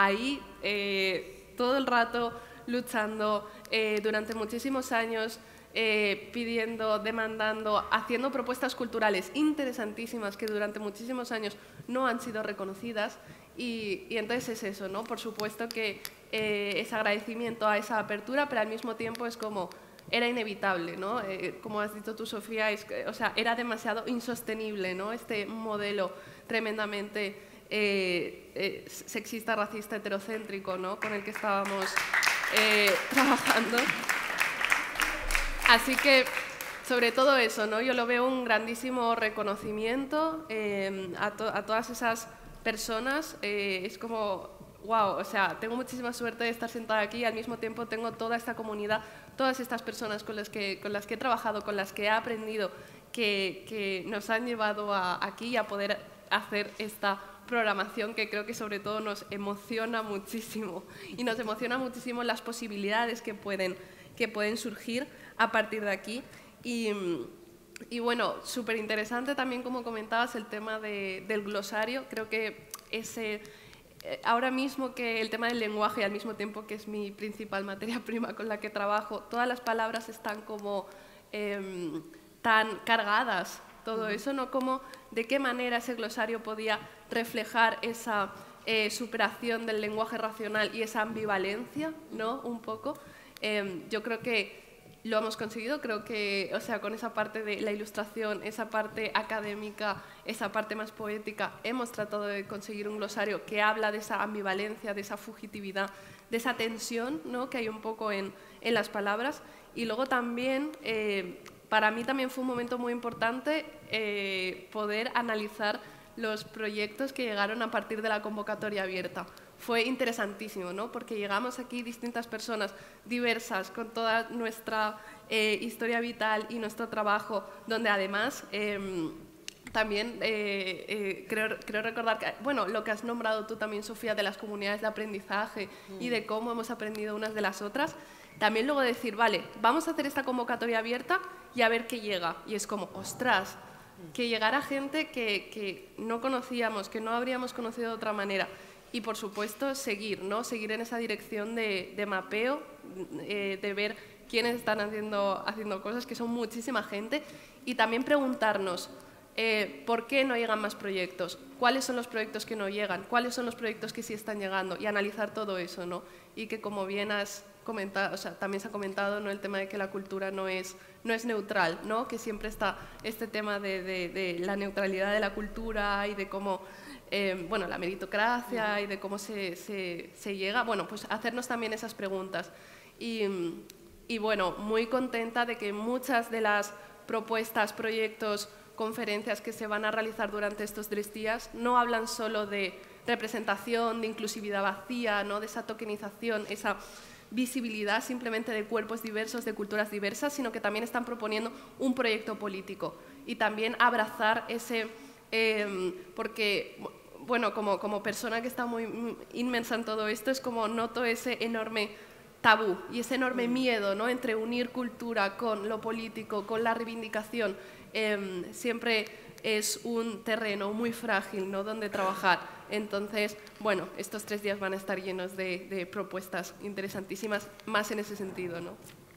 S6: todo el rato luchando durante muchísimos años, pidiendo, demandando, haciendo propuestas culturales interesantísimas que durante muchísimos años no han sido reconocidas. Y entonces es eso, ¿no? Por supuesto que es agradecimiento a esa apertura, pero al mismo tiempo es como era inevitable, ¿no? Como has dicho tú, Sofía, o sea, era demasiado insostenible, ¿no?, este modelo tremendamente sexista, racista, heterocéntrico, ¿no?, con el que estábamos trabajando. Así que, sobre todo eso, ¿no?, yo lo veo un grandísimo reconocimiento a todas esas personas. Es como, wow, o sea, tengo muchísima suerte de estar sentada aquí y al mismo tiempo tengo toda esta comunidad, todas estas personas con las que he trabajado, con las que he aprendido, que nos han llevado aquí a poder hacer esta programación que creo que sobre todo nos emociona muchísimo y nos emociona muchísimo las posibilidades que pueden surgir a partir de aquí. Y bueno, súper interesante también, como comentabas, el tema del glosario. Creo que ahora mismo que el tema del lenguaje, al mismo tiempo que es mi principal materia prima con la que trabajo, todas las palabras están como tan cargadas, todo eso, ¿no? Como de qué manera ese glosario podía reflejar esa superación del lenguaje racional y esa ambivalencia, ¿no?, un poco. Yo creo que lo hemos conseguido, creo que, o sea, con esa parte de la ilustración, esa parte académica, esa parte más poética, hemos tratado de conseguir un glosario que habla de esa ambivalencia, de esa fugitividad, de esa tensión, ¿no?, que hay un poco en las palabras. Y luego también, para mí también fue un momento muy importante poder analizar los proyectos que llegaron a partir de la convocatoria abierta. Fue interesantísimo, ¿no?, porque llegamos aquí distintas personas diversas, con toda nuestra historia vital y nuestro trabajo, donde además también creo recordar que, bueno, lo que has nombrado tú también, Sofía, de las comunidades de aprendizaje y de cómo hemos aprendido unas de las otras. También luego decir, vale, vamos a hacer esta convocatoria abierta y a ver qué llega. Y es como, ostras, que llegara gente que no conocíamos, que no habríamos conocido de otra manera. Y, por supuesto, seguir, ¿no?, seguir en esa dirección de mapeo, de ver quiénes están haciendo cosas, que son muchísima gente, y también preguntarnos por qué no llegan más proyectos, cuáles son los proyectos que no llegan, cuáles son los proyectos que sí están llegando, y analizar todo eso, ¿no? Y que, como bien has comentado, o sea, también se ha comentado, ¿no?, el tema de que la cultura no es neutral, ¿no?, que siempre está este tema de la neutralidad de la cultura y de cómo bueno, la meritocracia y de cómo se llega, bueno, pues hacernos también esas preguntas. Y bueno, muy contenta de que muchas de las propuestas, proyectos, conferencias que se van a realizar durante estos 3 días no hablan solo de representación, de inclusividad vacía, ¿no? De esa tokenización, esa visibilidad simplemente de cuerpos diversos, de culturas diversas, sino que también están proponiendo un proyecto político y también abrazar ese, porque, bueno, como persona que está muy inmersa en todo esto, es como noto ese enorme tabú y ese enorme miedo, ¿no? Entre unir cultura con lo político, con la reivindicación, siempre es un terreno muy frágil, ¿no? Donde trabajar. Entonces, bueno, estos 3 días van a estar llenos de propuestas interesantísimas, más en ese sentido, ¿no?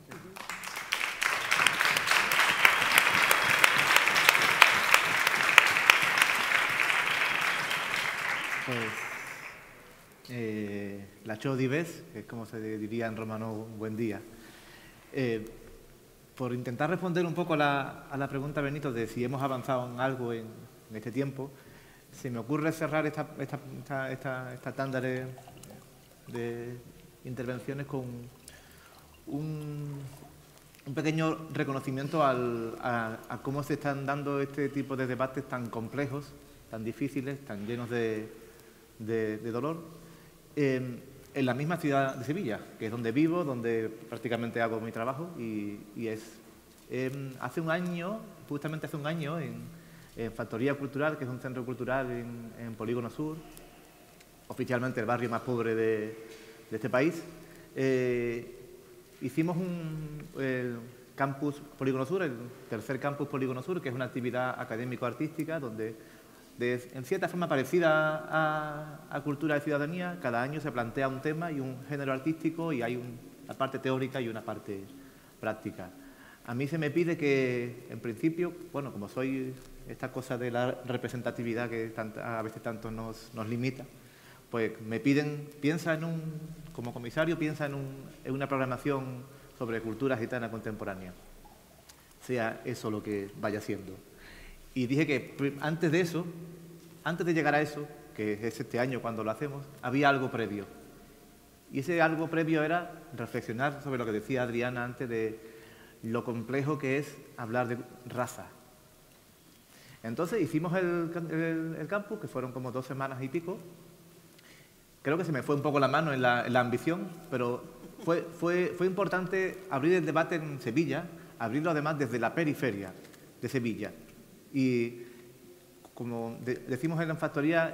S7: Pues, la Chau Dives, que es como se diría en romano, un buen día. Por intentar responder un poco a la pregunta, Benito, de si hemos avanzado en algo en este tiempo, se me ocurre cerrar esta tanda de intervenciones con un pequeño reconocimiento a cómo se están dando este tipo de debates tan complejos, tan difíciles, tan llenos de dolor, en la misma ciudad de Sevilla, que es donde vivo, donde prácticamente hago mi trabajo, y es hace un año, justamente hace un año, en Factoría Cultural, que es un centro cultural en Polígono Sur, oficialmente el barrio más pobre de este país, hicimos el campus Polígono Sur, el tercer campus Polígono Sur, que es una actividad académico-artística donde, en cierta forma parecida a Cultura de Ciudadanía, cada año se plantea un tema y un género artístico y hay una parte teórica y una parte práctica. A mí se me pide que, en principio, bueno, como soy esta cosa de la representatividad que a veces tanto nos limita, pues me piden, como comisario, piensa en una programación sobre cultura gitana contemporánea, sea eso lo que vaya siendo. Y dije que antes de eso, antes de llegar a eso, que es este año cuando lo hacemos, había algo previo. Y ese algo previo era reflexionar sobre lo que decía Adriana antes de lo complejo que es hablar de raza. Entonces hicimos el campus, que fueron como 2 semanas y pico. Creo que se me fue un poco la mano en la ambición, pero fue importante abrir el debate en Sevilla, abrirlo además desde la periferia de Sevilla. Y como decimos en la factoría,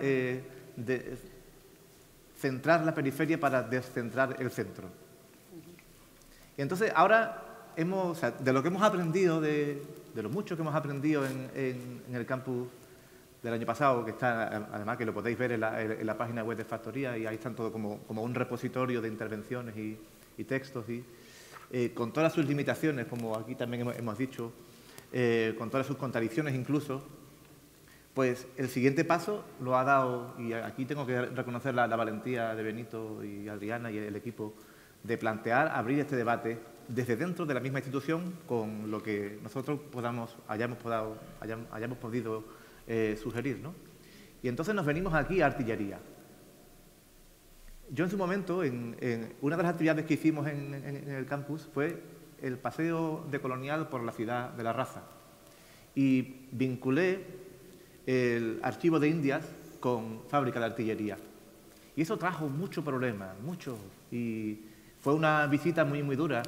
S7: centrar la periferia para descentrar el centro. Y entonces ahora de lo que hemos aprendido, de lo mucho que hemos aprendido en el campus del año pasado, que está, además que lo podéis ver en la página web de Factoría, y ahí están todo como un repositorio de intervenciones y textos, con todas sus limitaciones, como aquí también hemos dicho, con todas sus contradicciones incluso, pues el siguiente paso lo ha dado, y aquí tengo que reconocer la valentía de Benito y Adriana y el equipo, de plantear, abrir este debate desde dentro de la misma institución con lo que nosotros hayamos podido sugerir, ¿no? Y entonces nos venimos aquí a Artillería. Yo en su momento, en una de las actividades que hicimos en el campus fue el paseo decolonial por la ciudad de La Raza. Y vinculé el archivo de Indias con fábrica de artillería. Y eso trajo mucho problema, mucho. Y fue una visita muy, muy dura.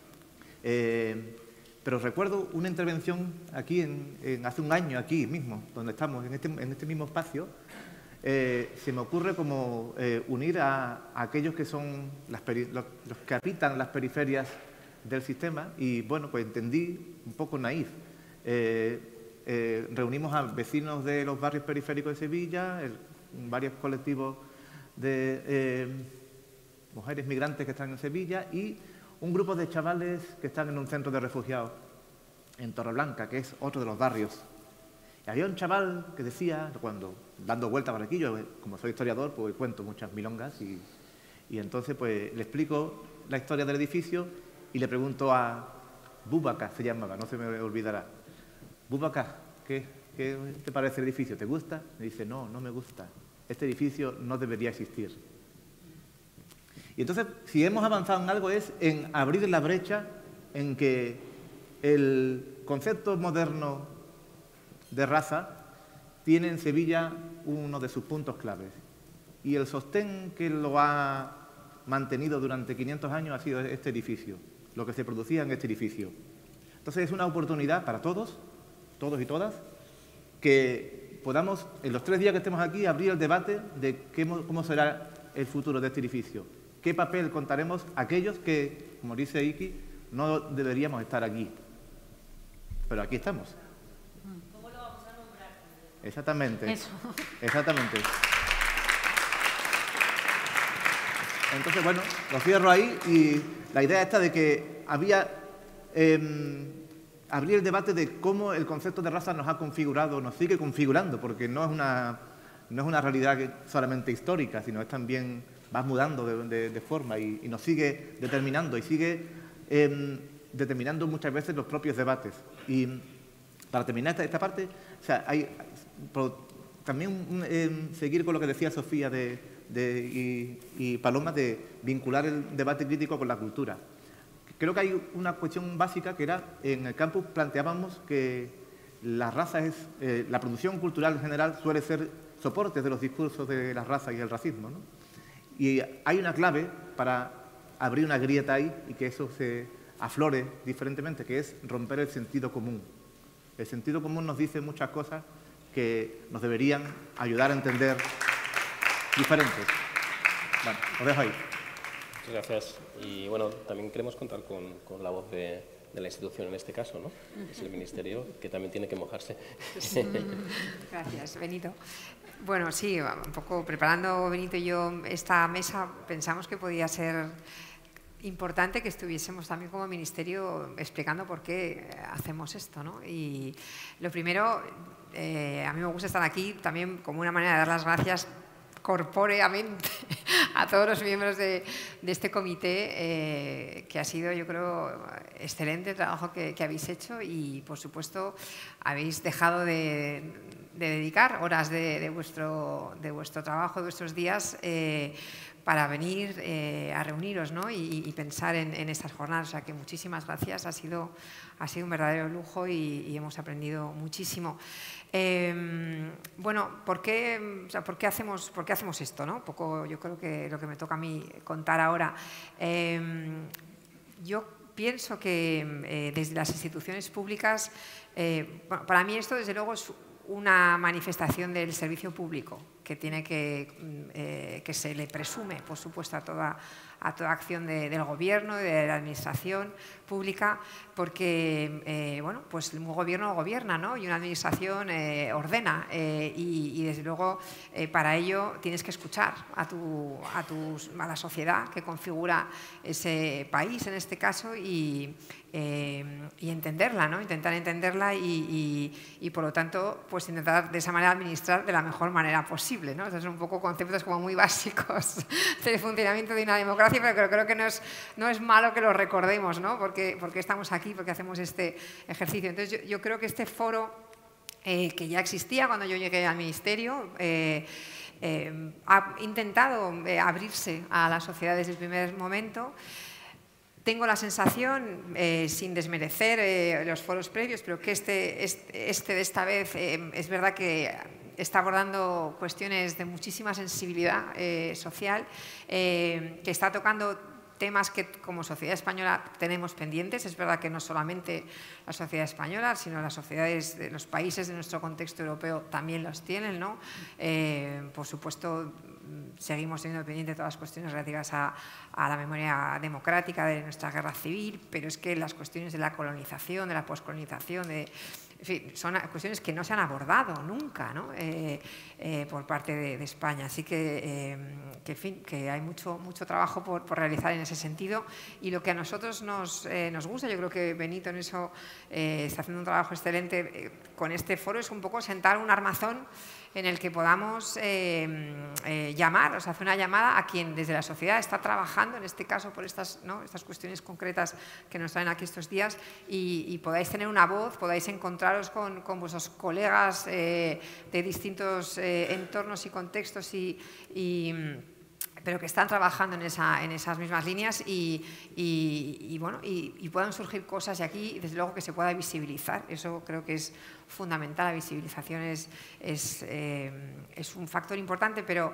S7: Pero recuerdo una intervención aquí, hace un año, aquí mismo, donde estamos, en este mismo espacio, se me ocurre como unir a aquellos que son los que habitan las periferias del sistema y, bueno, pues entendí un poco naif. Reunimos a vecinos de los barrios periféricos de Sevilla, varios colectivos de mujeres migrantes que están en Sevilla y un grupo de chavales que están en un centro de refugiados en Torreblanca, que es otro de los barrios. Y había un chaval que decía, dando vueltas por aquí, yo como soy historiador, pues cuento muchas milongas y entonces pues le explico la historia del edificio y le pregunto a Boubacar, se llamaba, no se me olvidará. Boubacar, ¿qué te parece el edificio? ¿Te gusta? Me dice, no me gusta. Este edificio no debería existir. Y entonces, si hemos avanzado en algo es en abrir la brecha en que el concepto moderno de raza, tiene en Sevilla uno de sus puntos claves. Y el sostén que lo ha mantenido durante 500 años ha sido este edificio, lo que se producía en este edificio. Entonces es una oportunidad para todos y todas, que podamos, en los 3 días que estemos aquí, abrir el debate de cómo será el futuro de este edificio. ¿Qué papel contaremos aquellos que, como dice Iki, no deberíamos estar aquí? Pero aquí estamos.
S5: ¿Cómo lo vamos a nombrar?
S7: Exactamente.
S5: Eso.
S7: Exactamente. Entonces, bueno, lo cierro ahí y la idea esta de que había abrir el debate de cómo el concepto de raza nos ha configurado, nos sigue configurando, porque no es una realidad solamente histórica, sino es también, va mudando de forma y nos sigue determinando y sigue determinando muchas veces los propios debates. Y para terminar esta parte, o sea, también seguir con lo que decía Sofía y Paloma de vincular el debate crítico con la cultura. Creo que hay una cuestión básica que era, en el campus planteábamos que la raza la producción cultural en general suele ser soporte de los discursos de la raza y el racismo, ¿no? Y hay una clave para abrir una grieta ahí y que eso se aflore diferentemente, que es romper el sentido común. El sentido común nos dice muchas cosas que nos deberían ayudar a entender diferentes. Bueno, os dejo ahí.
S2: Muchas gracias. Y bueno, también queremos contar con la voz de la institución en este caso, ¿no? Es el Ministerio, que también tiene que mojarse.
S8: Sí. Gracias, Benito. Bueno, sí, un poco preparando Benito y yo esta mesa, pensamos que podía ser importante que estuviésemos también como Ministerio explicando por qué hacemos esto, ¿no? Y lo primero, a mí me gusta estar aquí también como una manera de dar las gracias corpóreamente a todos los miembros de este comité, que ha sido, yo creo, excelente el trabajo que habéis hecho y, por supuesto, habéis dejado de dedicar horas de vuestro trabajo, de vuestros días, para venir a reuniros, ¿no? y pensar en estas jornadas. O sea, que muchísimas gracias, ha sido un verdadero lujo y hemos aprendido muchísimo. Bueno, ¿por qué hacemos esto, ¿no? Un poco, yo creo que lo que me toca a mí contar ahora. Yo pienso que desde las instituciones públicas, bueno, para mí esto desde luego es una manifestación del servicio público que tiene que se le presume, por supuesto, a toda acción del gobierno, de la administración pública, porque bueno, pues un gobierno gobierna, ¿no? Y una administración ordena y desde luego para ello tienes que escuchar a la sociedad que configura ese país en este caso y entenderla, ¿no? Intentar entenderla y por lo tanto pues intentar de esa manera administrar de la mejor manera posible, ¿no? Estos son un poco conceptos como muy básicos del funcionamiento de una democracia, pero creo que no es malo que lo recordemos, ¿no? Porque estamos aquí, porque hacemos este ejercicio. Entonces yo creo que este foro que ya existía cuando yo llegué al Ministerio ha intentado abrirse a la sociedad desde el primer momento. Tengo la sensación, sin desmerecer los foros previos, pero que este de esta vez es verdad que está abordando cuestiones de muchísima sensibilidad social, que está tocando temas que como sociedad española tenemos pendientes. Es verdad que no solamente la sociedad española, sino las sociedades de los países de nuestro contexto europeo también los tienen, ¿no? Por supuesto, seguimos teniendo pendientes todas las cuestiones relativas a la memoria democrática de nuestra guerra civil, pero es que las cuestiones de la colonización, de la poscolonización, en fin, son cuestiones que no se han abordado nunca, ¿no? Por parte de España. Así en fin, que hay mucho trabajo por realizar en ese sentido. Y lo que a nosotros nos gusta, yo creo que Benito en eso está haciendo un trabajo excelente con este foro, es un poco sentar un armazón en el que podamos llamar, o sea, hacer una llamada a quien desde la sociedad está trabajando, en este caso por estas cuestiones concretas que nos traen aquí estos días, y podáis tener una voz, podáis encontraros con vuestros colegas de distintos entornos y contextos pero que están trabajando en esas mismas líneas y puedan surgir cosas y aquí, desde luego, que se pueda visibilizar. Eso creo que es fundamental. La visibilización es un factor importante, pero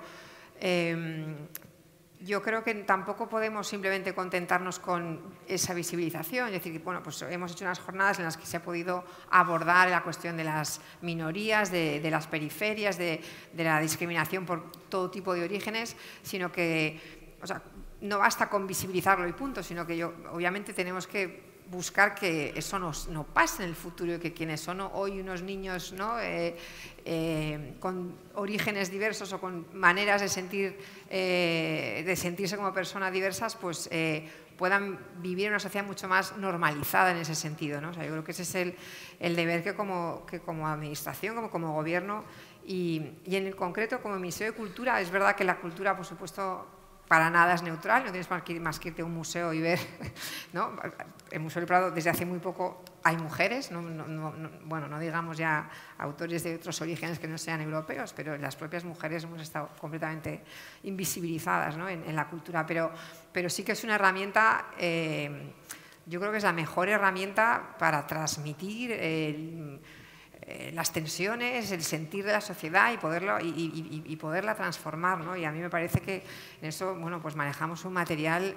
S8: yo creo que tampoco podemos simplemente contentarnos con esa visibilización. Es decir, bueno, pues hemos hecho unas jornadas en las que se ha podido abordar la cuestión de las minorías, de las periferias, de la discriminación por todo tipo de orígenes, sino que, o sea, no basta con visibilizarlo y punto, sino que obviamente tenemos que buscar que eso no pase en el futuro y que quienes son hoy unos niños, ¿no? Con orígenes diversos o con maneras de sentirse como personas diversas, pues puedan vivir en una sociedad mucho más normalizada en ese sentido, ¿no? O sea, yo creo que ese es el deber que como administración, como gobierno y en el concreto como Ministerio de Cultura. Es verdad que la cultura, por supuesto, para nada es neutral, no tienes más que irte a un museo y ver, ¿no? El Museo del Prado desde hace muy poco hay mujeres, bueno, no digamos ya autores de otros orígenes que no sean europeos, pero las propias mujeres hemos estado completamente invisibilizadas, ¿no? en la cultura, pero sí que es una herramienta, yo creo que es la mejor herramienta para transmitir las tensiones, el sentir de la sociedad y poderla transformar, ¿no? Y a mí me parece que en eso, bueno, pues manejamos un material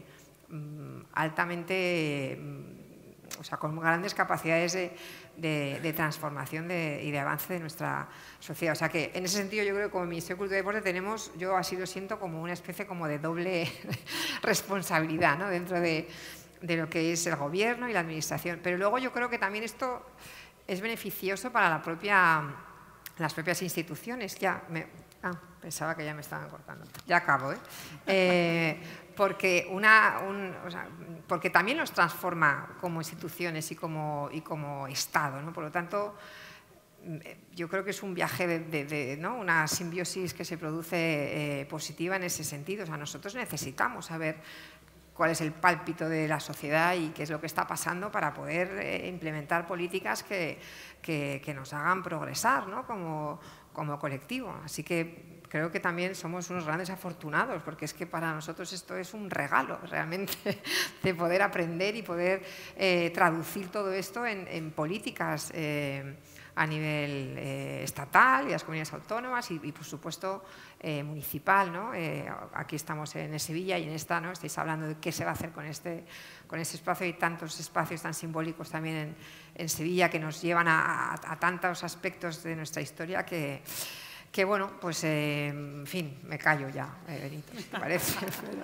S8: altamente, o sea, con grandes capacidades de transformación y de avance de nuestra sociedad. O sea que en ese sentido yo creo que como Ministerio de Cultura y Deporte tenemos, yo así lo siento, como una especie como de doble responsabilidad, ¿no? Dentro de lo que es el gobierno y la administración. Pero luego yo creo que también esto es beneficioso para las propias instituciones. Pensaba que ya me estaban cortando. Ya acabo, porque porque también los transforma como instituciones y como Estado, ¿no? Por lo tanto, yo creo que es un viaje ¿no? Una simbiosis que se produce positiva en ese sentido. O sea, nosotros necesitamos saber cuál es el pálpito de la sociedad y qué es lo que está pasando para poder implementar políticas que nos hagan progresar, ¿no? como colectivo. Así que creo que también somos unos grandes afortunados, porque es que para nosotros esto es un regalo realmente de poder aprender y poder traducir todo esto en políticas a nivel estatal y las comunidades autónomas y por supuesto municipal, ¿no? Aquí estamos en Sevilla y en esta, ¿no? Estáis hablando de qué se va a hacer con este espacio. Hay tantos espacios tan simbólicos también en Sevilla que nos llevan a tantos aspectos de nuestra historia que bueno, pues en fin, me callo ya, Benito, ¿te parece?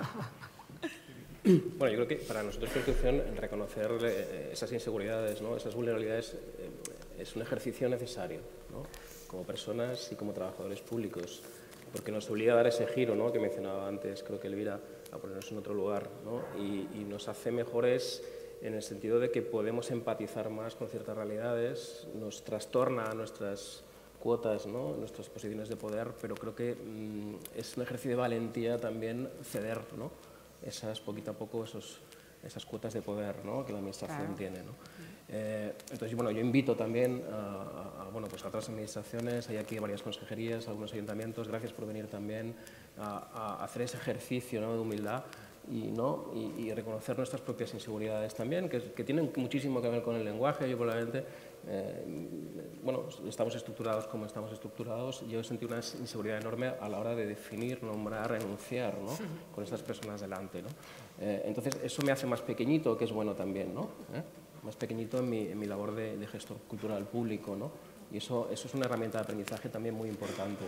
S2: Bueno, yo creo que para nosotros como institución reconocer esas inseguridades, ¿no? Esas vulnerabilidades es un ejercicio necesario, ¿no? Como personas y como trabajadores públicos, porque nos obliga a dar ese giro, ¿no? Que mencionaba antes, creo que Elvira, a ponernos en otro lugar, ¿no? Y nos hace mejores en el sentido de que podemos empatizar más con ciertas realidades, nos trastorna nuestras cuotas, ¿no? Nuestras posiciones de poder, pero creo que es un ejercicio de valentía también ceder, ¿no? Poquito a poco esas cuotas de poder, ¿no? Que la administración tiene, ¿no? Entonces, bueno, yo invito también a otras administraciones, hay aquí varias consejerías, algunos ayuntamientos, gracias por venir también a hacer ese ejercicio, ¿no? De humildad y reconocer nuestras propias inseguridades también, que tienen muchísimo que ver con el lenguaje. Yo probablemente, bueno, estamos estructurados como estamos estructurados. Yo he sentido una inseguridad enorme a la hora de definir, nombrar, enunciar, ¿no? Con estas personas delante, ¿no? Entonces, eso me hace más pequeñito, que es bueno también, ¿no? Más pequeñito en mi labor de gestor cultural público, ¿no? Y eso es una herramienta de aprendizaje también muy importante.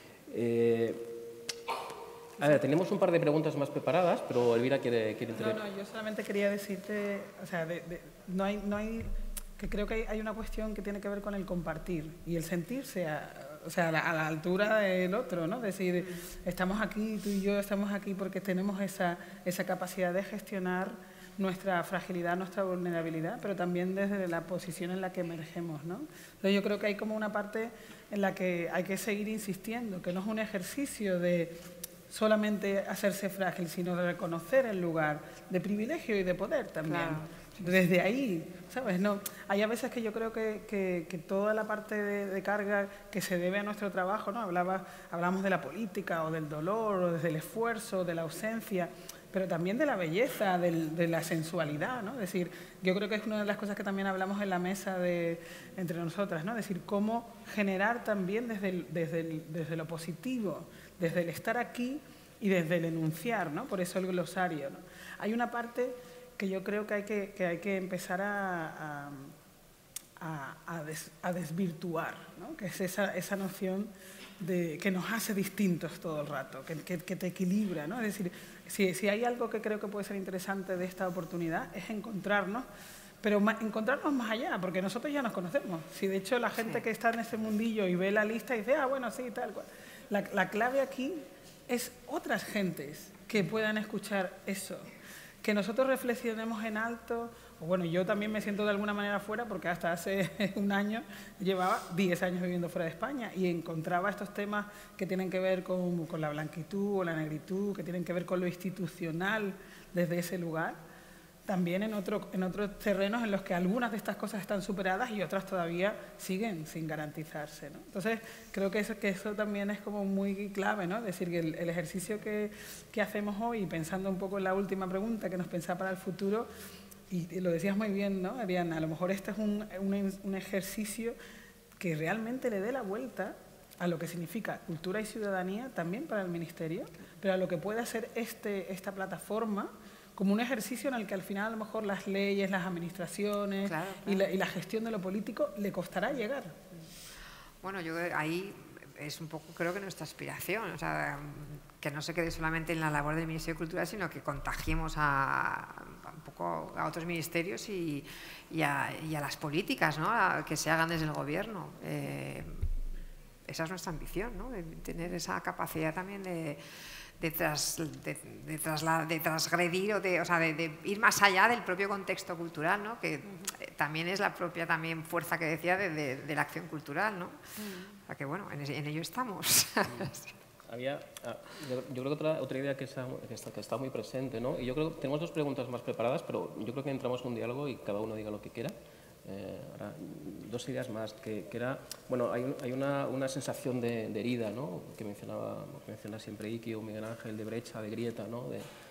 S2: A ver, tenemos un par de preguntas más preparadas, pero Elvira quiere intervenir.
S3: No, yo solamente quería decirte, o sea, no hay, que creo que hay una cuestión que tiene que ver con el compartir y el sentirse a la altura del otro, ¿no? Es decir, estamos aquí, tú y yo estamos aquí porque tenemos esa capacidad de gestionar nuestra fragilidad, nuestra vulnerabilidad, pero también desde la posición en la que emergemos, ¿no? Entonces yo creo que hay como una parte en la que hay que seguir insistiendo, que no es un ejercicio de solamente hacerse frágil, sino de reconocer el lugar de privilegio y de poder también. Claro. O Desde ahí, ¿sabes? No, hay a veces que yo creo que toda la parte de carga que se debe a nuestro trabajo, ¿no? Hablamos de la política o del dolor o del esfuerzo, de la ausencia, pero también de la belleza, de la sensualidad, ¿no? Es decir, yo creo que es una de las cosas que también hablamos en la mesa entre nosotras, ¿no? Es decir, cómo generar también desde lo positivo, desde el estar aquí y desde el enunciar, ¿no? Por eso el glosario, ¿no? Hay una parte que yo creo que hay que empezar a desvirtuar, ¿no? Que es esa noción que nos hace distintos todo el rato, que te equilibra, ¿no? Es decir, si hay algo que creo que puede ser interesante de esta oportunidad es encontrarnos, pero encontrarnos más allá, porque nosotros ya nos conocemos. Si de hecho la gente que está en ese mundillo y ve la lista y dice, ah, bueno, sí, tal cual. La clave aquí es otras gentes que puedan escuchar eso, que nosotros reflexionemos en alto. O bueno, yo también me siento de alguna manera fuera porque hasta hace un año llevaba 10 años viviendo fuera de España y encontraba estos temas que tienen que ver con la blanquitud o la negritud, que tienen que ver con lo institucional desde ese lugar, también en otros terrenos en los que algunas de estas cosas están superadas y otras todavía siguen sin garantizarse, ¿no? Entonces, creo que eso también es como muy clave, ¿no? Es decir, que el ejercicio que hacemos hoy, pensando un poco en la última pregunta que nos pensaba para el futuro, y lo decías muy bien, ¿no, Ariana? A lo mejor este es un ejercicio que realmente le dé la vuelta a lo que significa cultura y ciudadanía también para el Ministerio, pero a lo que puede hacer esta plataforma como un ejercicio en el que al final a lo mejor las leyes, las administraciones claro. Y la gestión de lo político le costará llegar.
S8: Bueno, yo ahí es un poco creo que nuestra aspiración, o sea, que no se quede solamente en la labor del Ministerio de Cultura, sino que contagiemos un poco a otros ministerios y a las políticas, ¿no? Que se hagan desde el Gobierno. Esa es nuestra ambición, ¿no? De tener esa capacidad también de transgredir o sea, de ir más allá del propio contexto cultural, ¿no? Que también es la propia también fuerza que decía de la acción cultural, ¿no? O sea que bueno, en ello estamos.
S2: Yo creo que otra idea que está muy presente, ¿no? Y yo creo que tenemos dos preguntas más preparadas, pero yo creo que entramos en un diálogo y cada uno diga lo que quiera. Ahora, dos ideas más, que era, bueno, hay una sensación de herida, ¿no? Que menciona siempre Iki o Miguel Ángel, de brecha, de grieta, ¿no?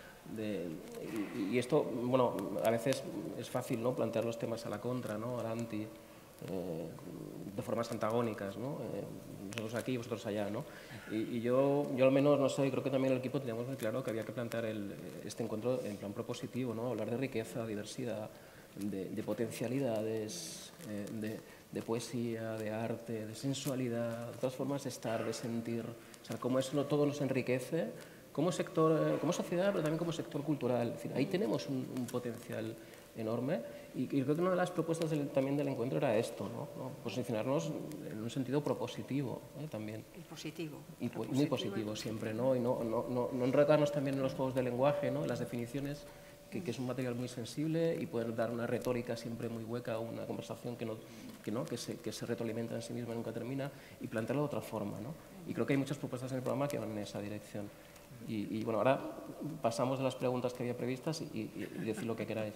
S2: Y esto, bueno, a veces es fácil, ¿no? Plantear los temas a la contra, ¿no? Al anti, de formas antagónicas, ¿no? Nosotros aquí y vosotros allá, ¿no? Y yo al menos, no sé, creo que también el equipo teníamos muy claro que había que plantear este encuentro en plan propositivo, ¿no? Hablar de riqueza, diversidad, de potencialidades, de poesía, de arte, de sensualidad, de otras formas de estar, de sentir, o sea, cómo todo nos enriquece como sector, como sociedad, pero también como sector cultural. Es decir, ahí tenemos un potencial enorme y creo que una de las propuestas también del encuentro era esto, ¿no? Posicionarnos en un sentido propositivo, también.
S8: Y positivo.
S2: Y muy positivo siempre, ¿no? Y no enredarnos también en los juegos de lenguaje, ¿no? En las definiciones, que es un material muy sensible y poder dar una retórica siempre muy hueca, una conversación que se retroalimenta en sí misma y nunca termina, y plantearlo de otra forma, ¿no? Y creo que hay muchas propuestas en el programa que van en esa dirección. Y bueno, ahora pasamos de las preguntas que había previstas y decir lo que queráis.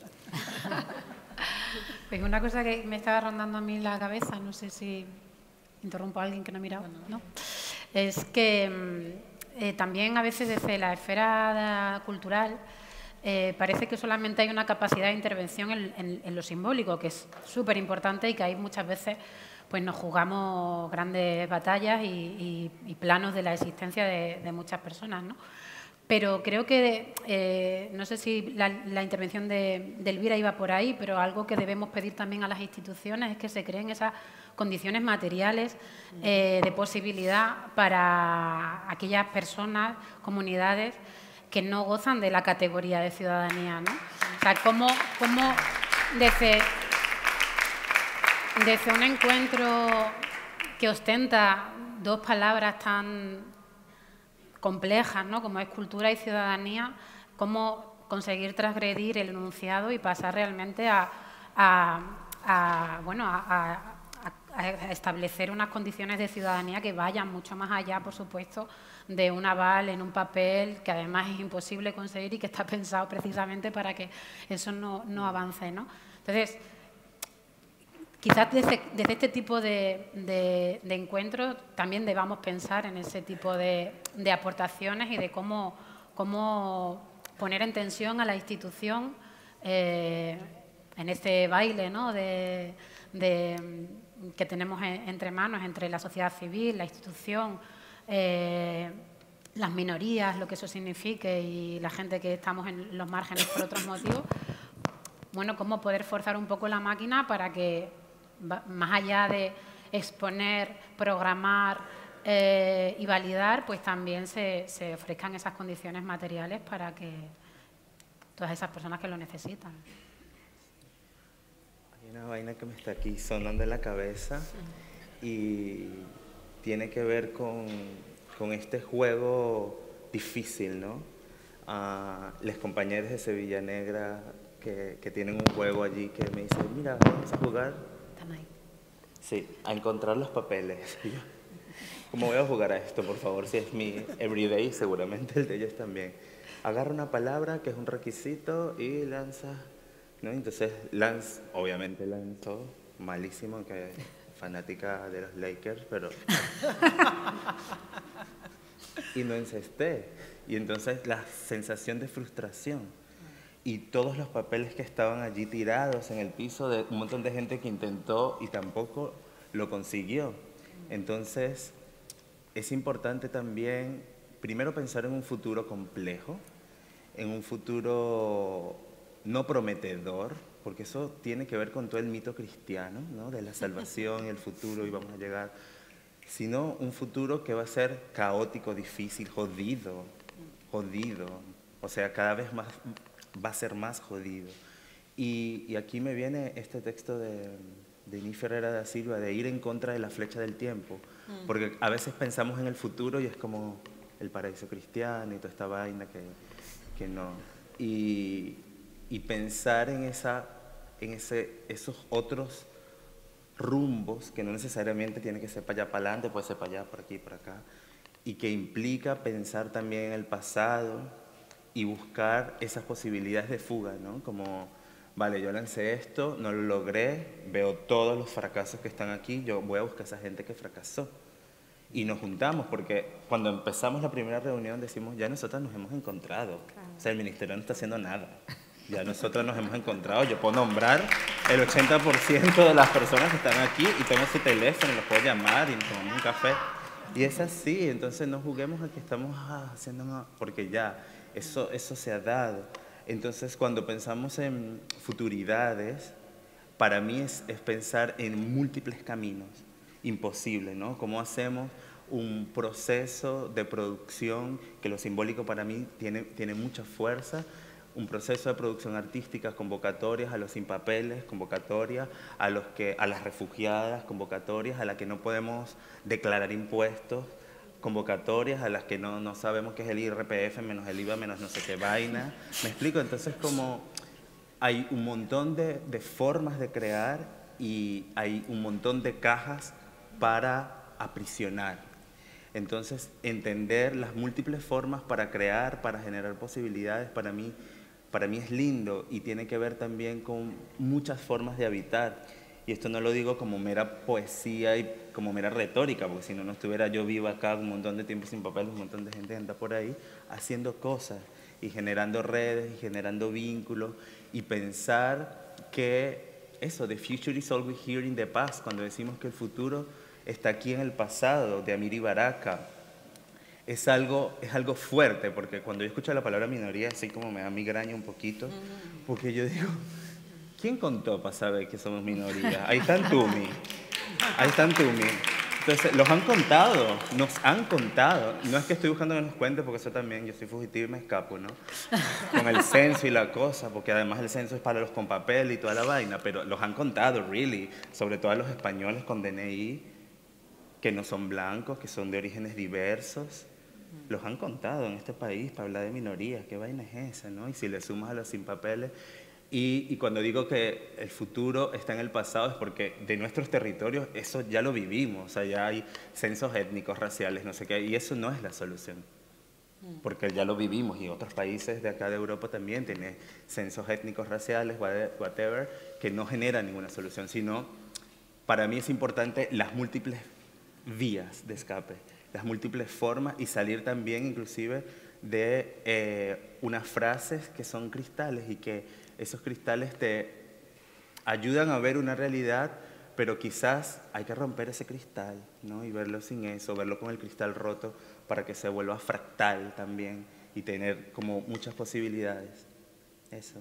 S5: Pues una cosa que me estaba rondando a mí la cabeza, no sé si interrumpo a alguien que no ha mirado, ¿no? Es que también a veces desde la esfera cultural parece que solamente hay una capacidad de intervención en lo simbólico, que es súper importante y que hay muchas veces pues nos jugamos grandes batallas y planos de la existencia de muchas personas, ¿no? Pero creo que, no sé si la intervención de Elvira iba por ahí, pero algo que debemos pedir también a las instituciones es que se creen esas condiciones materiales de posibilidad para aquellas personas, comunidades que no gozan de la categoría de ciudadanía, ¿no? O sea, cómo desde un encuentro que ostenta dos palabras tan complejas, ¿no? Como es cultura y ciudadanía, cómo conseguir transgredir el enunciado y pasar realmente a establecer unas condiciones de ciudadanía que vayan mucho más allá, por supuesto, de un aval en un papel que además es imposible conseguir y que está pensado precisamente para que eso no avance, ¿no? Entonces, quizás desde este tipo de encuentros también debamos pensar en ese tipo de aportaciones y de cómo poner en tensión a la institución en este baile, ¿no? que tenemos entre manos, entre la sociedad civil, la institución, las minorías, lo que eso signifique, y la gente que estamos en los márgenes por otros motivos. Bueno, cómo poder forzar un poco la máquina para que, más allá de exponer, programar y validar, pues también se ofrezcan esas condiciones materiales para que todas esas personas que lo necesitan.
S4: Una vaina que me está aquí sonando en la cabeza y tiene que ver con este juego difícil, ¿no? Los compañeros de Sevilla Negra que tienen un juego allí que me dicen, mira, vamos a jugar.
S5: Están ahí.
S4: Sí, a encontrar los papeles. ¿Cómo voy a jugar a esto, por favor? Si es mi everyday, seguramente el de ellos también. Agarra una palabra que es un requisito y lanza... ¿no? Entonces, obviamente lanzó, malísimo, que es fanática de los Lakers, pero... y no encesté. Y entonces la sensación de frustración y todos los papeles que estaban allí tirados en el piso de un montón de gente que intentó y tampoco lo consiguió. Entonces, es importante también, primero, pensar en un futuro complejo, en un futuro... no prometedor, porque eso tiene que ver con todo el mito cristiano, ¿no? De la salvación y el futuro y vamos a llegar, sino un futuro que va a ser caótico, difícil, jodido, o sea, cada vez más va a ser más jodido. Y aquí me viene este texto de Denis Ferreira da Silva, de ir en contra de la flecha del tiempo, porque a veces pensamos en el futuro y es como el paraíso cristiano y toda esta vaina que no... Y pensar en esos otros rumbos que no necesariamente tiene que ser para allá, para adelante, puede ser para allá, por aquí, por acá, y que implica pensar también en el pasado y buscar esas posibilidades de fuga, ¿no? Como, vale, yo lancé esto, no lo logré, veo todos los fracasos que están aquí, yo voy a buscar a esa gente que fracasó. Y nos juntamos, porque cuando empezamos la primera reunión decimos, ya nosotros nos hemos encontrado, o sea, el ministerio no está haciendo nada. Ya nosotros nos hemos encontrado, yo puedo nombrar el 80% de las personas que están aquí y tengo su teléfono, los puedo llamar y tomamos un café. Y es así, entonces no juguemos a que estamos haciendo, porque ya, eso se ha dado. Entonces cuando pensamos en futuridades, para mí es pensar en múltiples caminos, imposible, ¿no? ¿Cómo hacemos un proceso de producción que lo simbólico para mí tiene mucha fuerza? Un proceso de producción artística, convocatorias a los sin papeles, convocatorias a las refugiadas, convocatorias a las que no podemos declarar impuestos, convocatorias a las que no sabemos qué es el IRPF menos el IVA menos no sé qué vaina. ¿Me explico? Entonces, como hay un montón de formas de crear y hay un montón de cajas para aprisionar. Entonces, entender las múltiples formas para crear, para generar posibilidades, para mí es lindo y tiene que ver también con muchas formas de habitar. Y esto no lo digo como mera poesía y como mera retórica, porque si no estuviera yo viva acá un montón de tiempo sin papel, un montón de gente que anda por ahí haciendo cosas y generando redes y generando vínculos y pensar que eso, the future is always here in the past, cuando decimos que el futuro está aquí en el pasado, de Amiri Baraka. Es algo fuerte, porque cuando yo escucho la palabra minoría, así como me da migraña un poquito, porque yo digo, ¿quién contó para saber que somos minoría? Ahí está Tumi. Entonces, los han contado, nos han contado. No es que estoy buscando que nos cuente, porque eso también, yo soy fugitivo y me escapo, ¿no? Con el censo y la cosa, porque además el censo es para los con papel y toda la vaina, pero los han contado, really, sobre todo a los españoles con DNI, que no son blancos, que son de orígenes diversos. Los han contado en este país para hablar de minorías. ¿Qué vaina es esa, no? Y si le sumas a los sin papeles, Y cuando digo que el futuro está en el pasado es porque de nuestros territorios eso ya lo vivimos, o sea, ya hay censos étnicos, raciales, no sé qué, y eso no es la solución, porque ya lo vivimos y otros países de acá de Europa también tienen censos étnicos, raciales, whatever, que no generan ninguna solución, sino para mí es importante las múltiples vías de escape, las múltiples formas y salir también inclusive de unas frases que son cristales y que esos cristales te ayudan a ver una realidad, pero quizás hay que romper ese cristal, ¿no? Y verlo sin eso, verlo con el cristal roto para que se vuelva fractal también y tener como muchas posibilidades. Eso.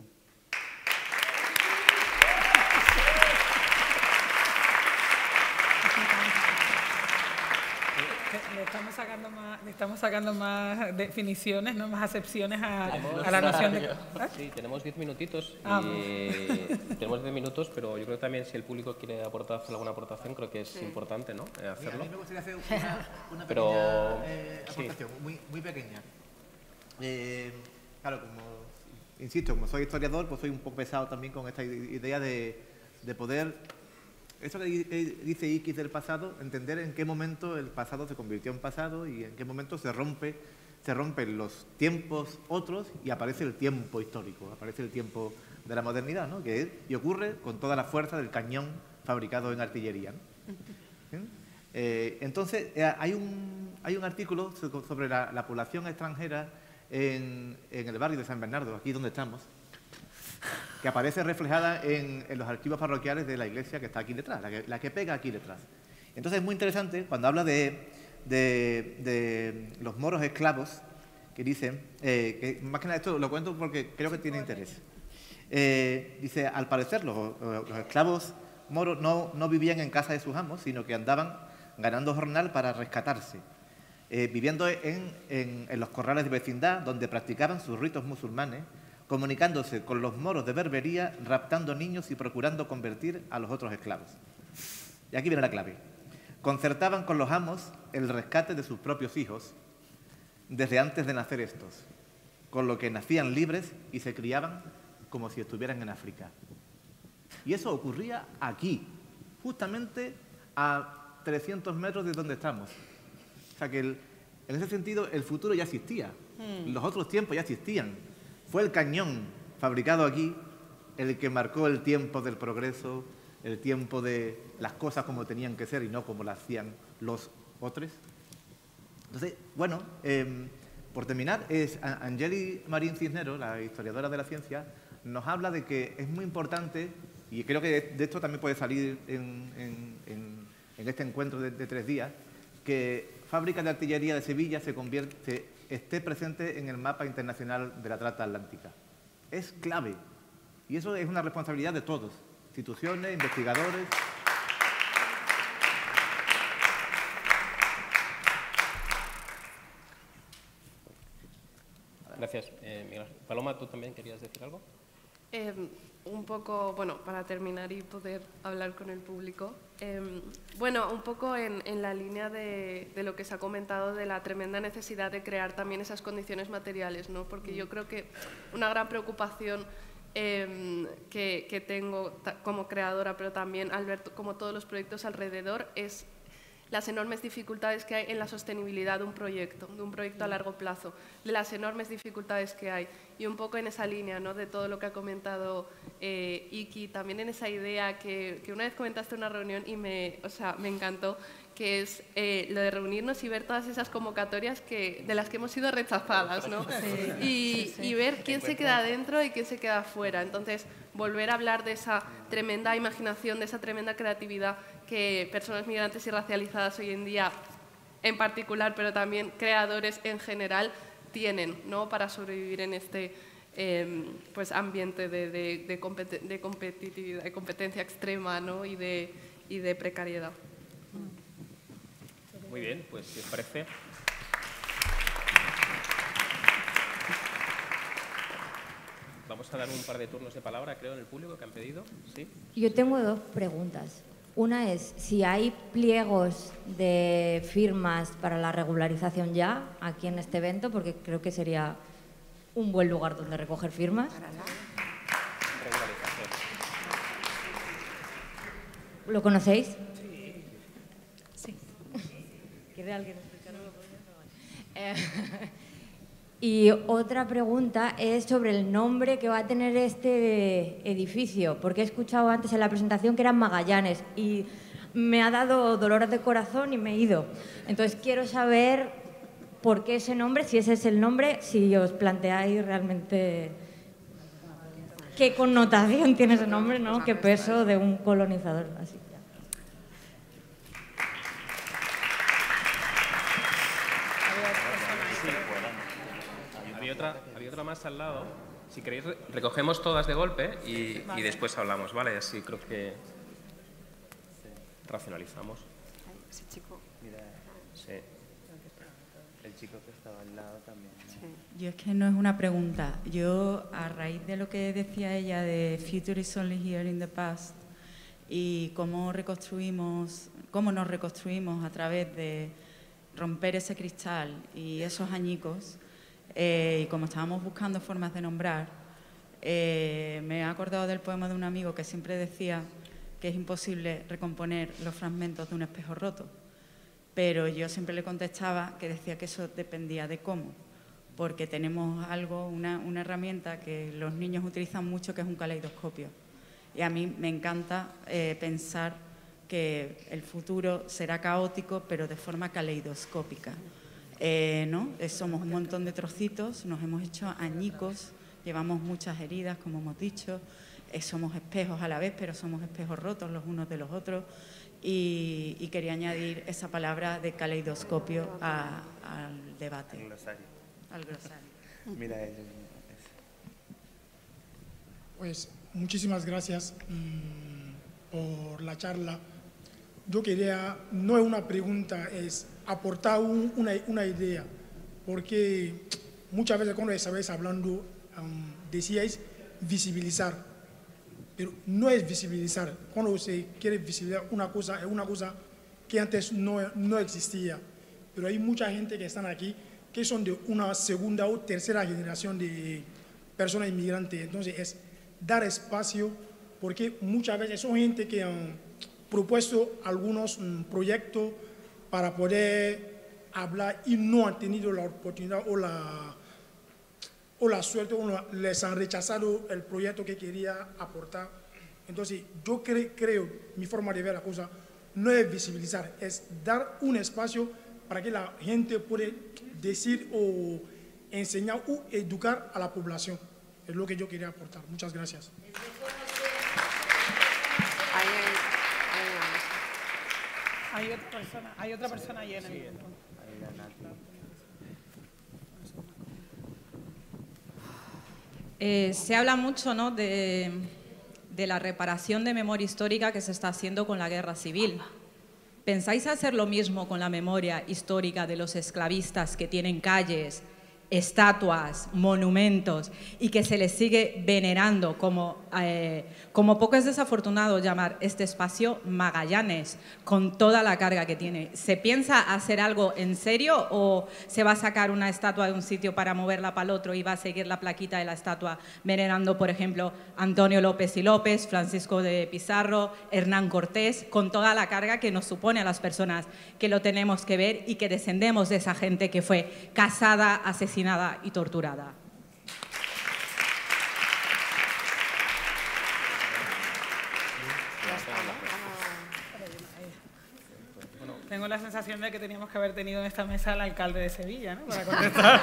S3: Le estamos sacando más definiciones, ¿no? Más acepciones a la noción de...
S2: Sí, tenemos 10 minutitos. Tenemos 10 minutos, pero yo creo que también si el público quiere hacer alguna aportación, creo que es importante, ¿no? Hacerlo.
S7: A mí me gustaría hacer una pequeña aportación, muy pequeña. Claro, como soy historiador, pues soy un poco pesado también con esta idea de poder... Eso que dice Iki del pasado, entender en qué momento el pasado se convirtió en pasado y en qué momento se rompen los tiempos otros y aparece el tiempo histórico, aparece el tiempo de la modernidad, ¿no? Y ocurre con toda la fuerza del cañón fabricado en artillería, ¿no? Entonces, hay un artículo sobre la población extranjera en el barrio de San Bernardo, aquí donde estamos, que aparece reflejada en los archivos parroquiales de la iglesia que está aquí detrás, la que pega aquí detrás. Entonces es muy interesante cuando habla de los moros esclavos, que dicen, que más que nada esto lo cuento porque creo que tiene interés. Dice, al parecer los esclavos moros no vivían en casa de sus amos, sino que andaban ganando jornal para rescatarse, viviendo en los corrales de vecindad donde practicaban sus ritos musulmanes, comunicándose con los moros de Berbería, raptando niños y procurando convertir a los otros esclavos. Y aquí viene la clave. Concertaban con los amos el rescate de sus propios hijos desde antes de nacer estos, con lo que nacían libres y se criaban como si estuvieran en África. Y eso ocurría aquí, justamente a 300 metros de donde estamos. O sea que en ese sentido el futuro ya existía, los otros tiempos ya existían. Fue el cañón fabricado aquí el que marcó el tiempo del progreso, el tiempo de las cosas como tenían que ser y no como las hacían los otros. Entonces, bueno, por terminar, Angeli Marín Cisneros, la historiadora de la ciencia, nos habla de que es muy importante, y creo que de esto también puede salir en este encuentro de 3 días, que Fábrica de Artillería de Sevilla esté presente en el mapa internacional de la trata atlántica. Es clave. Y eso es una responsabilidad de todos, instituciones, investigadores.
S2: Gracias. Miguel. Paloma, ¿tú también querías decir algo?
S6: Un poco, bueno, para terminar y poder hablar con el público, bueno, un poco en la línea de lo que se ha comentado de la tremenda necesidad de crear también esas condiciones materiales, ¿no? Porque yo creo que una gran preocupación que tengo como creadora, pero también al ver como todos los proyectos alrededor, es las enormes dificultades que hay en la sostenibilidad de un proyecto a largo plazo, de las enormes dificultades que hay. Y un poco en esa línea, ¿no?, de todo lo que ha comentado Iki, también en esa idea que una vez comentaste en una reunión y me encantó, que es lo de reunirnos y ver todas esas convocatorias de las que hemos sido rechazadas, ¿no? Y ver quién se queda dentro y quién se queda fuera. Entonces, volver a hablar de esa tremenda imaginación, de esa tremenda creatividad que personas migrantes y racializadas hoy en día, en particular, pero también creadores en general, tienen, ¿no?, para sobrevivir en este pues ambiente de competitividad, de competencia extrema, ¿no?, y de precariedad.
S2: Muy bien, pues si os parece. Vamos a dar un par de turnos de palabra, creo, en el público que han pedido. ¿Sí?
S9: Yo tengo 2 preguntas. Una es si hay pliegos de firmas para la regularización ya aquí en este evento, porque creo que sería un buen lugar donde recoger firmas. ¿Lo conocéis?
S5: Sí. Sí.
S9: ¿Quiere alguien explicarlo? Y otra pregunta es sobre el nombre que va a tener este edificio, porque he escuchado antes en la presentación que eran Magallanes y me ha dado dolor de corazón y me he ido. Entonces quiero saber por qué ese nombre, si ese es el nombre, si os planteáis realmente qué connotación tiene ese nombre, ¿no? Qué peso de un colonizador así.
S2: Había otra más al lado. Si queréis, recogemos todas de golpe y después hablamos, ¿vale? Así creo que racionalizamos.
S8: Ese chico.
S4: Mira,
S2: Sí.
S4: el chico que estaba al lado también. ¿no?
S10: Yo es que no es una pregunta. Yo, a raíz de lo que decía ella de Future is only here in the past y cómo nos reconstruimos a través de romper ese cristal y esos añicos, y como estábamos buscando formas de nombrar, me he acordado del poema de un amigo que siempre decía que es imposible recomponer los fragmentos de un espejo roto, pero yo siempre le contestaba que decía que eso dependía de cómo, porque tenemos algo, una herramienta que los niños utilizan mucho, que es un caleidoscopio, y a mí me encanta pensar que el futuro será caótico, pero de forma caleidoscópica. ¿No? Somos un montón de trocitos, nos hemos hecho añicos, llevamos muchas heridas, como hemos dicho, somos espejos a la vez, pero somos espejos rotos los unos de los otros, y quería añadir esa palabra de caleidoscopio al debate. Al glosario.
S4: Mira,
S11: pues muchísimas gracias por la charla. Yo quería, no es una pregunta, es aportar una idea, porque muchas veces cuando estabais hablando decíais visibilizar, pero no es visibilizar. Cuando se quiere visibilizar una cosa, es una cosa que antes no existía, pero hay mucha gente que están aquí que son de una segunda o tercera generación de personas inmigrantes. Entonces es dar espacio, porque muchas veces son gente que han propuesto algunos proyectos para poder hablar y no han tenido la oportunidad o la suerte, o les han rechazado el proyecto que quería aportar. Entonces yo creo, mi forma de ver la cosa no es visibilizar, es dar un espacio para que la gente pueda decir o enseñar o educar a la población. Es lo que yo quería aportar. Muchas gracias.
S3: Hay otra persona ahí en el centro.
S12: Se habla mucho, ¿no?, de la reparación de memoria histórica que se está haciendo con la guerra civil. ¿Pensáis hacer lo mismo con la memoria histórica de los esclavistas que tienen calles, estatuas, monumentos y que se les sigue venerando como poco es desafortunado llamar este espacio Magallanes, con toda la carga que tiene? ¿Se piensa hacer algo en serio o se va a sacar una estatua de un sitio para moverla para el otro y va a seguir la plaquita de la estatua venerando, por ejemplo, Antonio López y López, Francisco de Pizarro, Hernán Cortés, con toda la carga que nos supone a las personas que lo tenemos que ver y que descendemos de esa gente que fue cazada, asesinada y torturada?
S3: Tengo la sensación de que teníamos que haber tenido en esta mesa al alcalde de Sevilla, ¿no?, para contestar.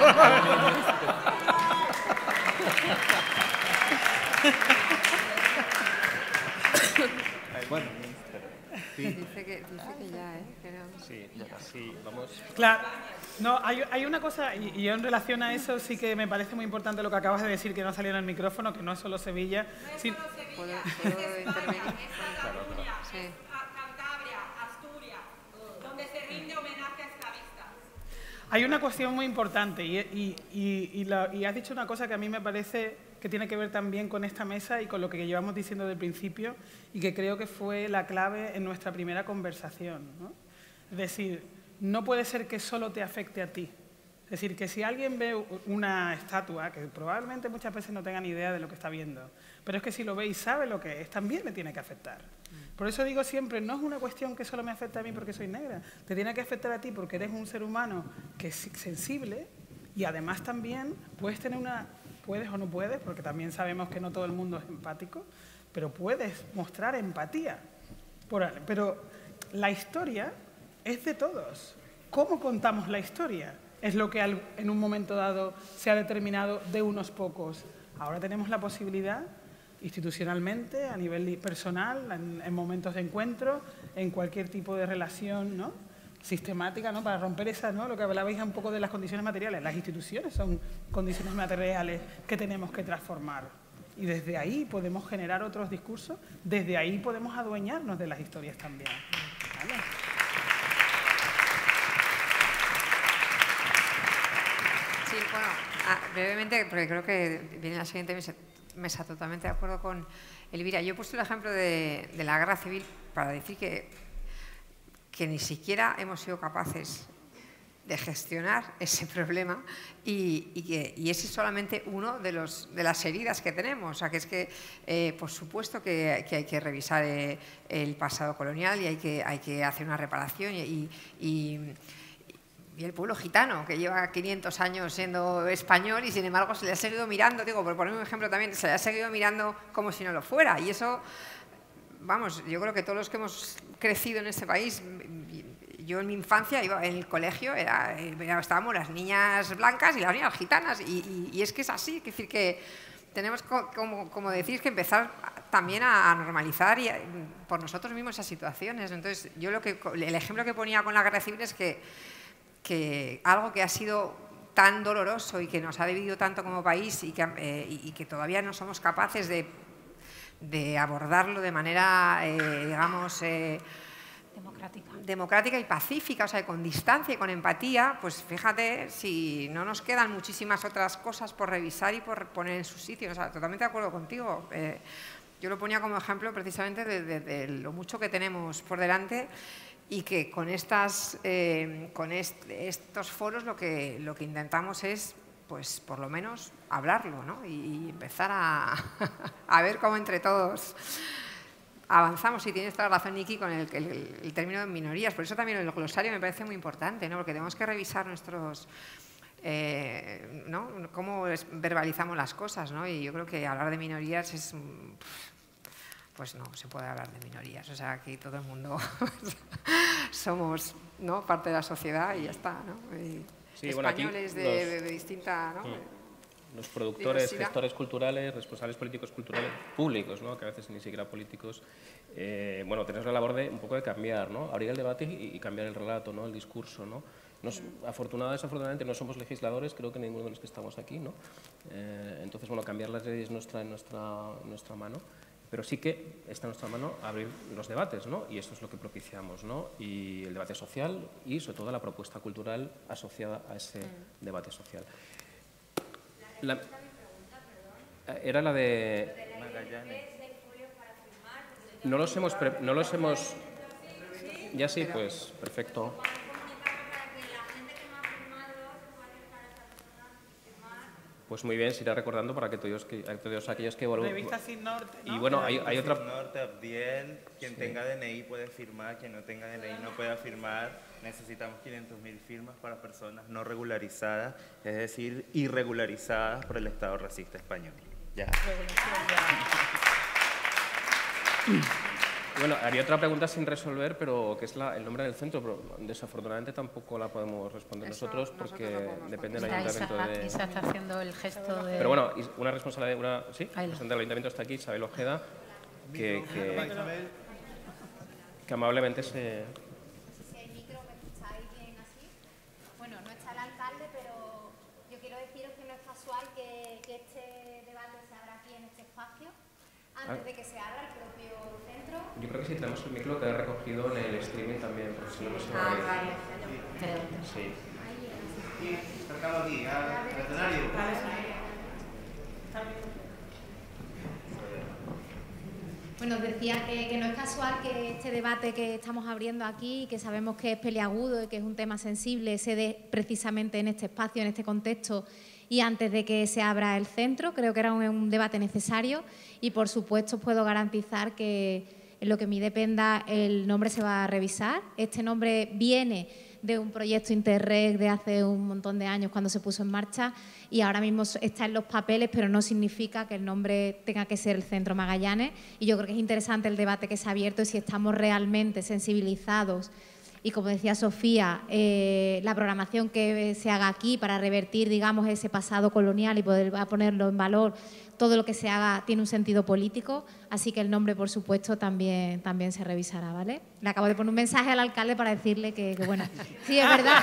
S4: Bueno,
S8: sí. Dice que ya,
S2: Sí, vamos.
S3: Claro. No, hay una cosa, y yo en relación a eso sí que me parece muy importante lo que acabas de decir, que no salió en el micrófono, que no es solo Sevilla.
S8: No es solo Sevilla, ¿Puedo intervenir? Sí.
S12: Cantabria, Asturias, donde se rinde homenaje a esclavistas.
S3: Hay una cuestión muy importante y has dicho una cosa que a mí me parece que tiene que ver también con esta mesa y con lo que llevamos diciendo desde el principio y que creo que fue la clave en nuestra primera conversación, ¿no? Es decir, no puede ser que solo te afecte a ti, Es decir, que si alguien ve una estatua, que probablemente muchas veces no tenga ni idea de lo que está viendo, pero es que si lo ve y sabe lo que es, también le tiene que afectar. Por eso digo siempre, no es una cuestión que solo me afecta a mí porque soy negra, te tiene que afectar a ti porque eres un ser humano que es sensible y además también puedes tener puedes o no puedes, porque también sabemos que no todo el mundo es empático, pero puedes mostrar empatía. Pero la historia es de todos. ¿Cómo contamos la historia? Es lo que en un momento dado se ha determinado de unos pocos. Ahora tenemos la posibilidad, institucionalmente, a nivel personal, en momentos de encuentro, en cualquier tipo de relación, ¿no?, sistemática, ¿no?, para romper esa, ¿no?, lo que hablabais un poco de las condiciones materiales. Las instituciones son condiciones materiales que tenemos que transformar. Y desde ahí podemos generar otros discursos, desde ahí podemos adueñarnos de las historias también. ¿Vale?
S8: Sí, bueno, brevemente, porque creo que viene la siguiente mesa totalmente de acuerdo con Elvira. Yo he puesto el ejemplo de la guerra civil para decir que ni siquiera hemos sido capaces de gestionar ese problema y ese es solamente uno de las heridas que tenemos. O sea, que es que, por supuesto que hay que revisar el pasado colonial y hay que hacer una reparación y el pueblo gitano, que lleva 500 años siendo español y sin embargo se le ha seguido mirando, digo, por poner un ejemplo también, se le ha seguido mirando como si no lo fuera. Y eso, vamos, yo creo que todos los que hemos crecido en este país, yo en mi infancia iba en el colegio, estábamos las niñas blancas y las niñas gitanas, y es que es así, es decir, que tenemos, como decís, que empezar también a normalizar por nosotros mismos esas situaciones. Entonces, yo el ejemplo que ponía con la guerra civil es que algo que ha sido tan doloroso y que nos ha dividido tanto como país y que todavía no somos capaces de abordarlo de manera, digamos, democrática y pacífica, o sea, con distancia y con empatía, pues fíjate si no nos quedan muchísimas otras cosas por revisar y por poner en su sitio. O sea, totalmente de acuerdo contigo. Yo lo ponía como ejemplo precisamente de lo mucho que tenemos por delante y que con estos foros lo que intentamos es, pues, por lo menos hablarlo, ¿no? Y empezar a ver cómo entre todos avanzamos. Y tienes toda la razón, Niki, con el término de minorías. Por eso también el glosario me parece muy importante, ¿no? Porque tenemos que revisar nuestros... ¿no?, cómo verbalizamos las cosas, ¿no? Y yo creo que hablar de minorías es... Pues no se puede hablar de minorías. O sea, aquí todo el mundo somos, ¿no?, parte de la sociedad y ya está, ¿no?
S2: Sí,
S8: españoles
S2: bueno, aquí
S8: de distinta... ¿no?
S2: Los productores, gestores culturales, responsables políticos culturales públicos, ¿no?, que a veces ni siquiera políticos, bueno, tenemos la labor de un poco de cambiar, ¿no?, abrir el debate y cambiar el relato, ¿no?, el discurso, ¿no? Desafortunadamente no somos legisladores, creo que ninguno de los que estamos aquí, ¿no? Entonces, bueno, cambiar las leyes no está en nuestra mano, pero sí que está en nuestra mano abrir los debates, ¿no? Y esto es lo que propiciamos, ¿no? Y el debate social y, sobre todo, la propuesta cultural asociada a ese debate social. Era la de...
S4: Magallanes.
S2: No los hemos... Ya sí, pues, perfecto. Pues muy bien, se irá recordando para que todos aquellos que...
S3: Revista Sin Norte, ¿no?
S2: Y bueno, hay otra...
S4: Sin Norte, Abdiel, quien tenga DNI puede firmar, quien no tenga DNI no puede firmar. Necesitamos 500.000 firmas para personas no regularizadas, es decir, irregularizadas por el Estado racista español. Ya.
S2: Bueno, había otra pregunta sin resolver, pero que es el nombre del centro, pero desafortunadamente tampoco la podemos responder nosotros porque depende del ayuntamiento de...
S5: Isa está haciendo el gesto de...
S2: Pero bueno, una responsable, sí, el presidente del ayuntamiento está aquí, Isabel Ojeda, que amablemente se...
S13: Si el micro me escucháis bien así. Bueno, no está el alcalde, pero yo quiero deciros que no es casual que este debate se abra aquí en este espacio, antes de que se abra el propio centro.
S2: Yo creo que si tenemos el micro queda recogido en el streaming también, porque si no, no se va a ver.
S13: Vale.
S2: Sí.
S7: Cercado aquí, al escenario.
S13: que nos decía que no es casual que este debate que estamos abriendo aquí, que sabemos que es peliagudo y que es un tema sensible, se dé precisamente en este espacio, en este contexto, y antes de que se abra el centro. Creo que era un debate necesario y, por supuesto, puedo garantizar que en lo que me dependa el nombre se va a revisar. Este nombre viene de un proyecto Interreg de hace un montón de años cuando se puso en marcha y ahora mismo está en los papeles, pero no significa que el nombre tenga que ser el Centro Magallanes. Y yo creo que es interesante el debate que se ha abierto y si estamos realmente sensibilizados y, como decía Sofía, la programación que se haga aquí para revertir, digamos, ese pasado colonial y poder ponerlo en valor, todo lo que se haga tiene un sentido político, así que el nombre, por supuesto, también se revisará, ¿vale? Le acabo de poner un mensaje al alcalde para decirle que bueno, sí, es verdad.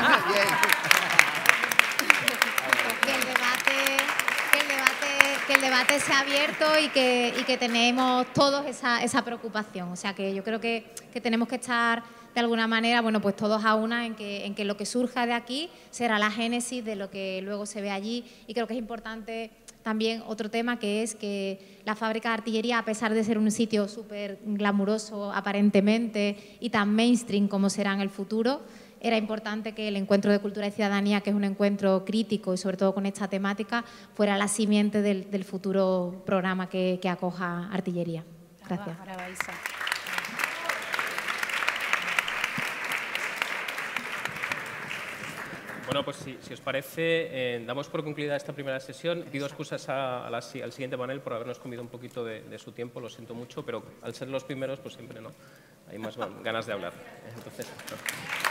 S13: Que el debate se ha abierto y que tenemos todos esa preocupación. O sea, que yo creo que tenemos que estar, de alguna manera, bueno, pues todos a una en que lo que surja de aquí será la génesis de lo que luego se ve allí. Y creo que es importante también otro tema, que es que la fábrica de artillería, a pesar de ser un sitio súper glamuroso aparentemente y tan mainstream como será en el futuro, era importante que el encuentro de cultura y ciudadanía, que es un encuentro crítico y sobre todo con esta temática, fuera la simiente del futuro programa que acoja artillería. Gracias.
S2: Bueno, pues si os parece, damos por concluida esta primera sesión. Pido excusas al siguiente panel por habernos comido un poquito de su tiempo, lo siento mucho, pero al ser los primeros, pues siempre no hay más ganas de hablar. Entonces, no.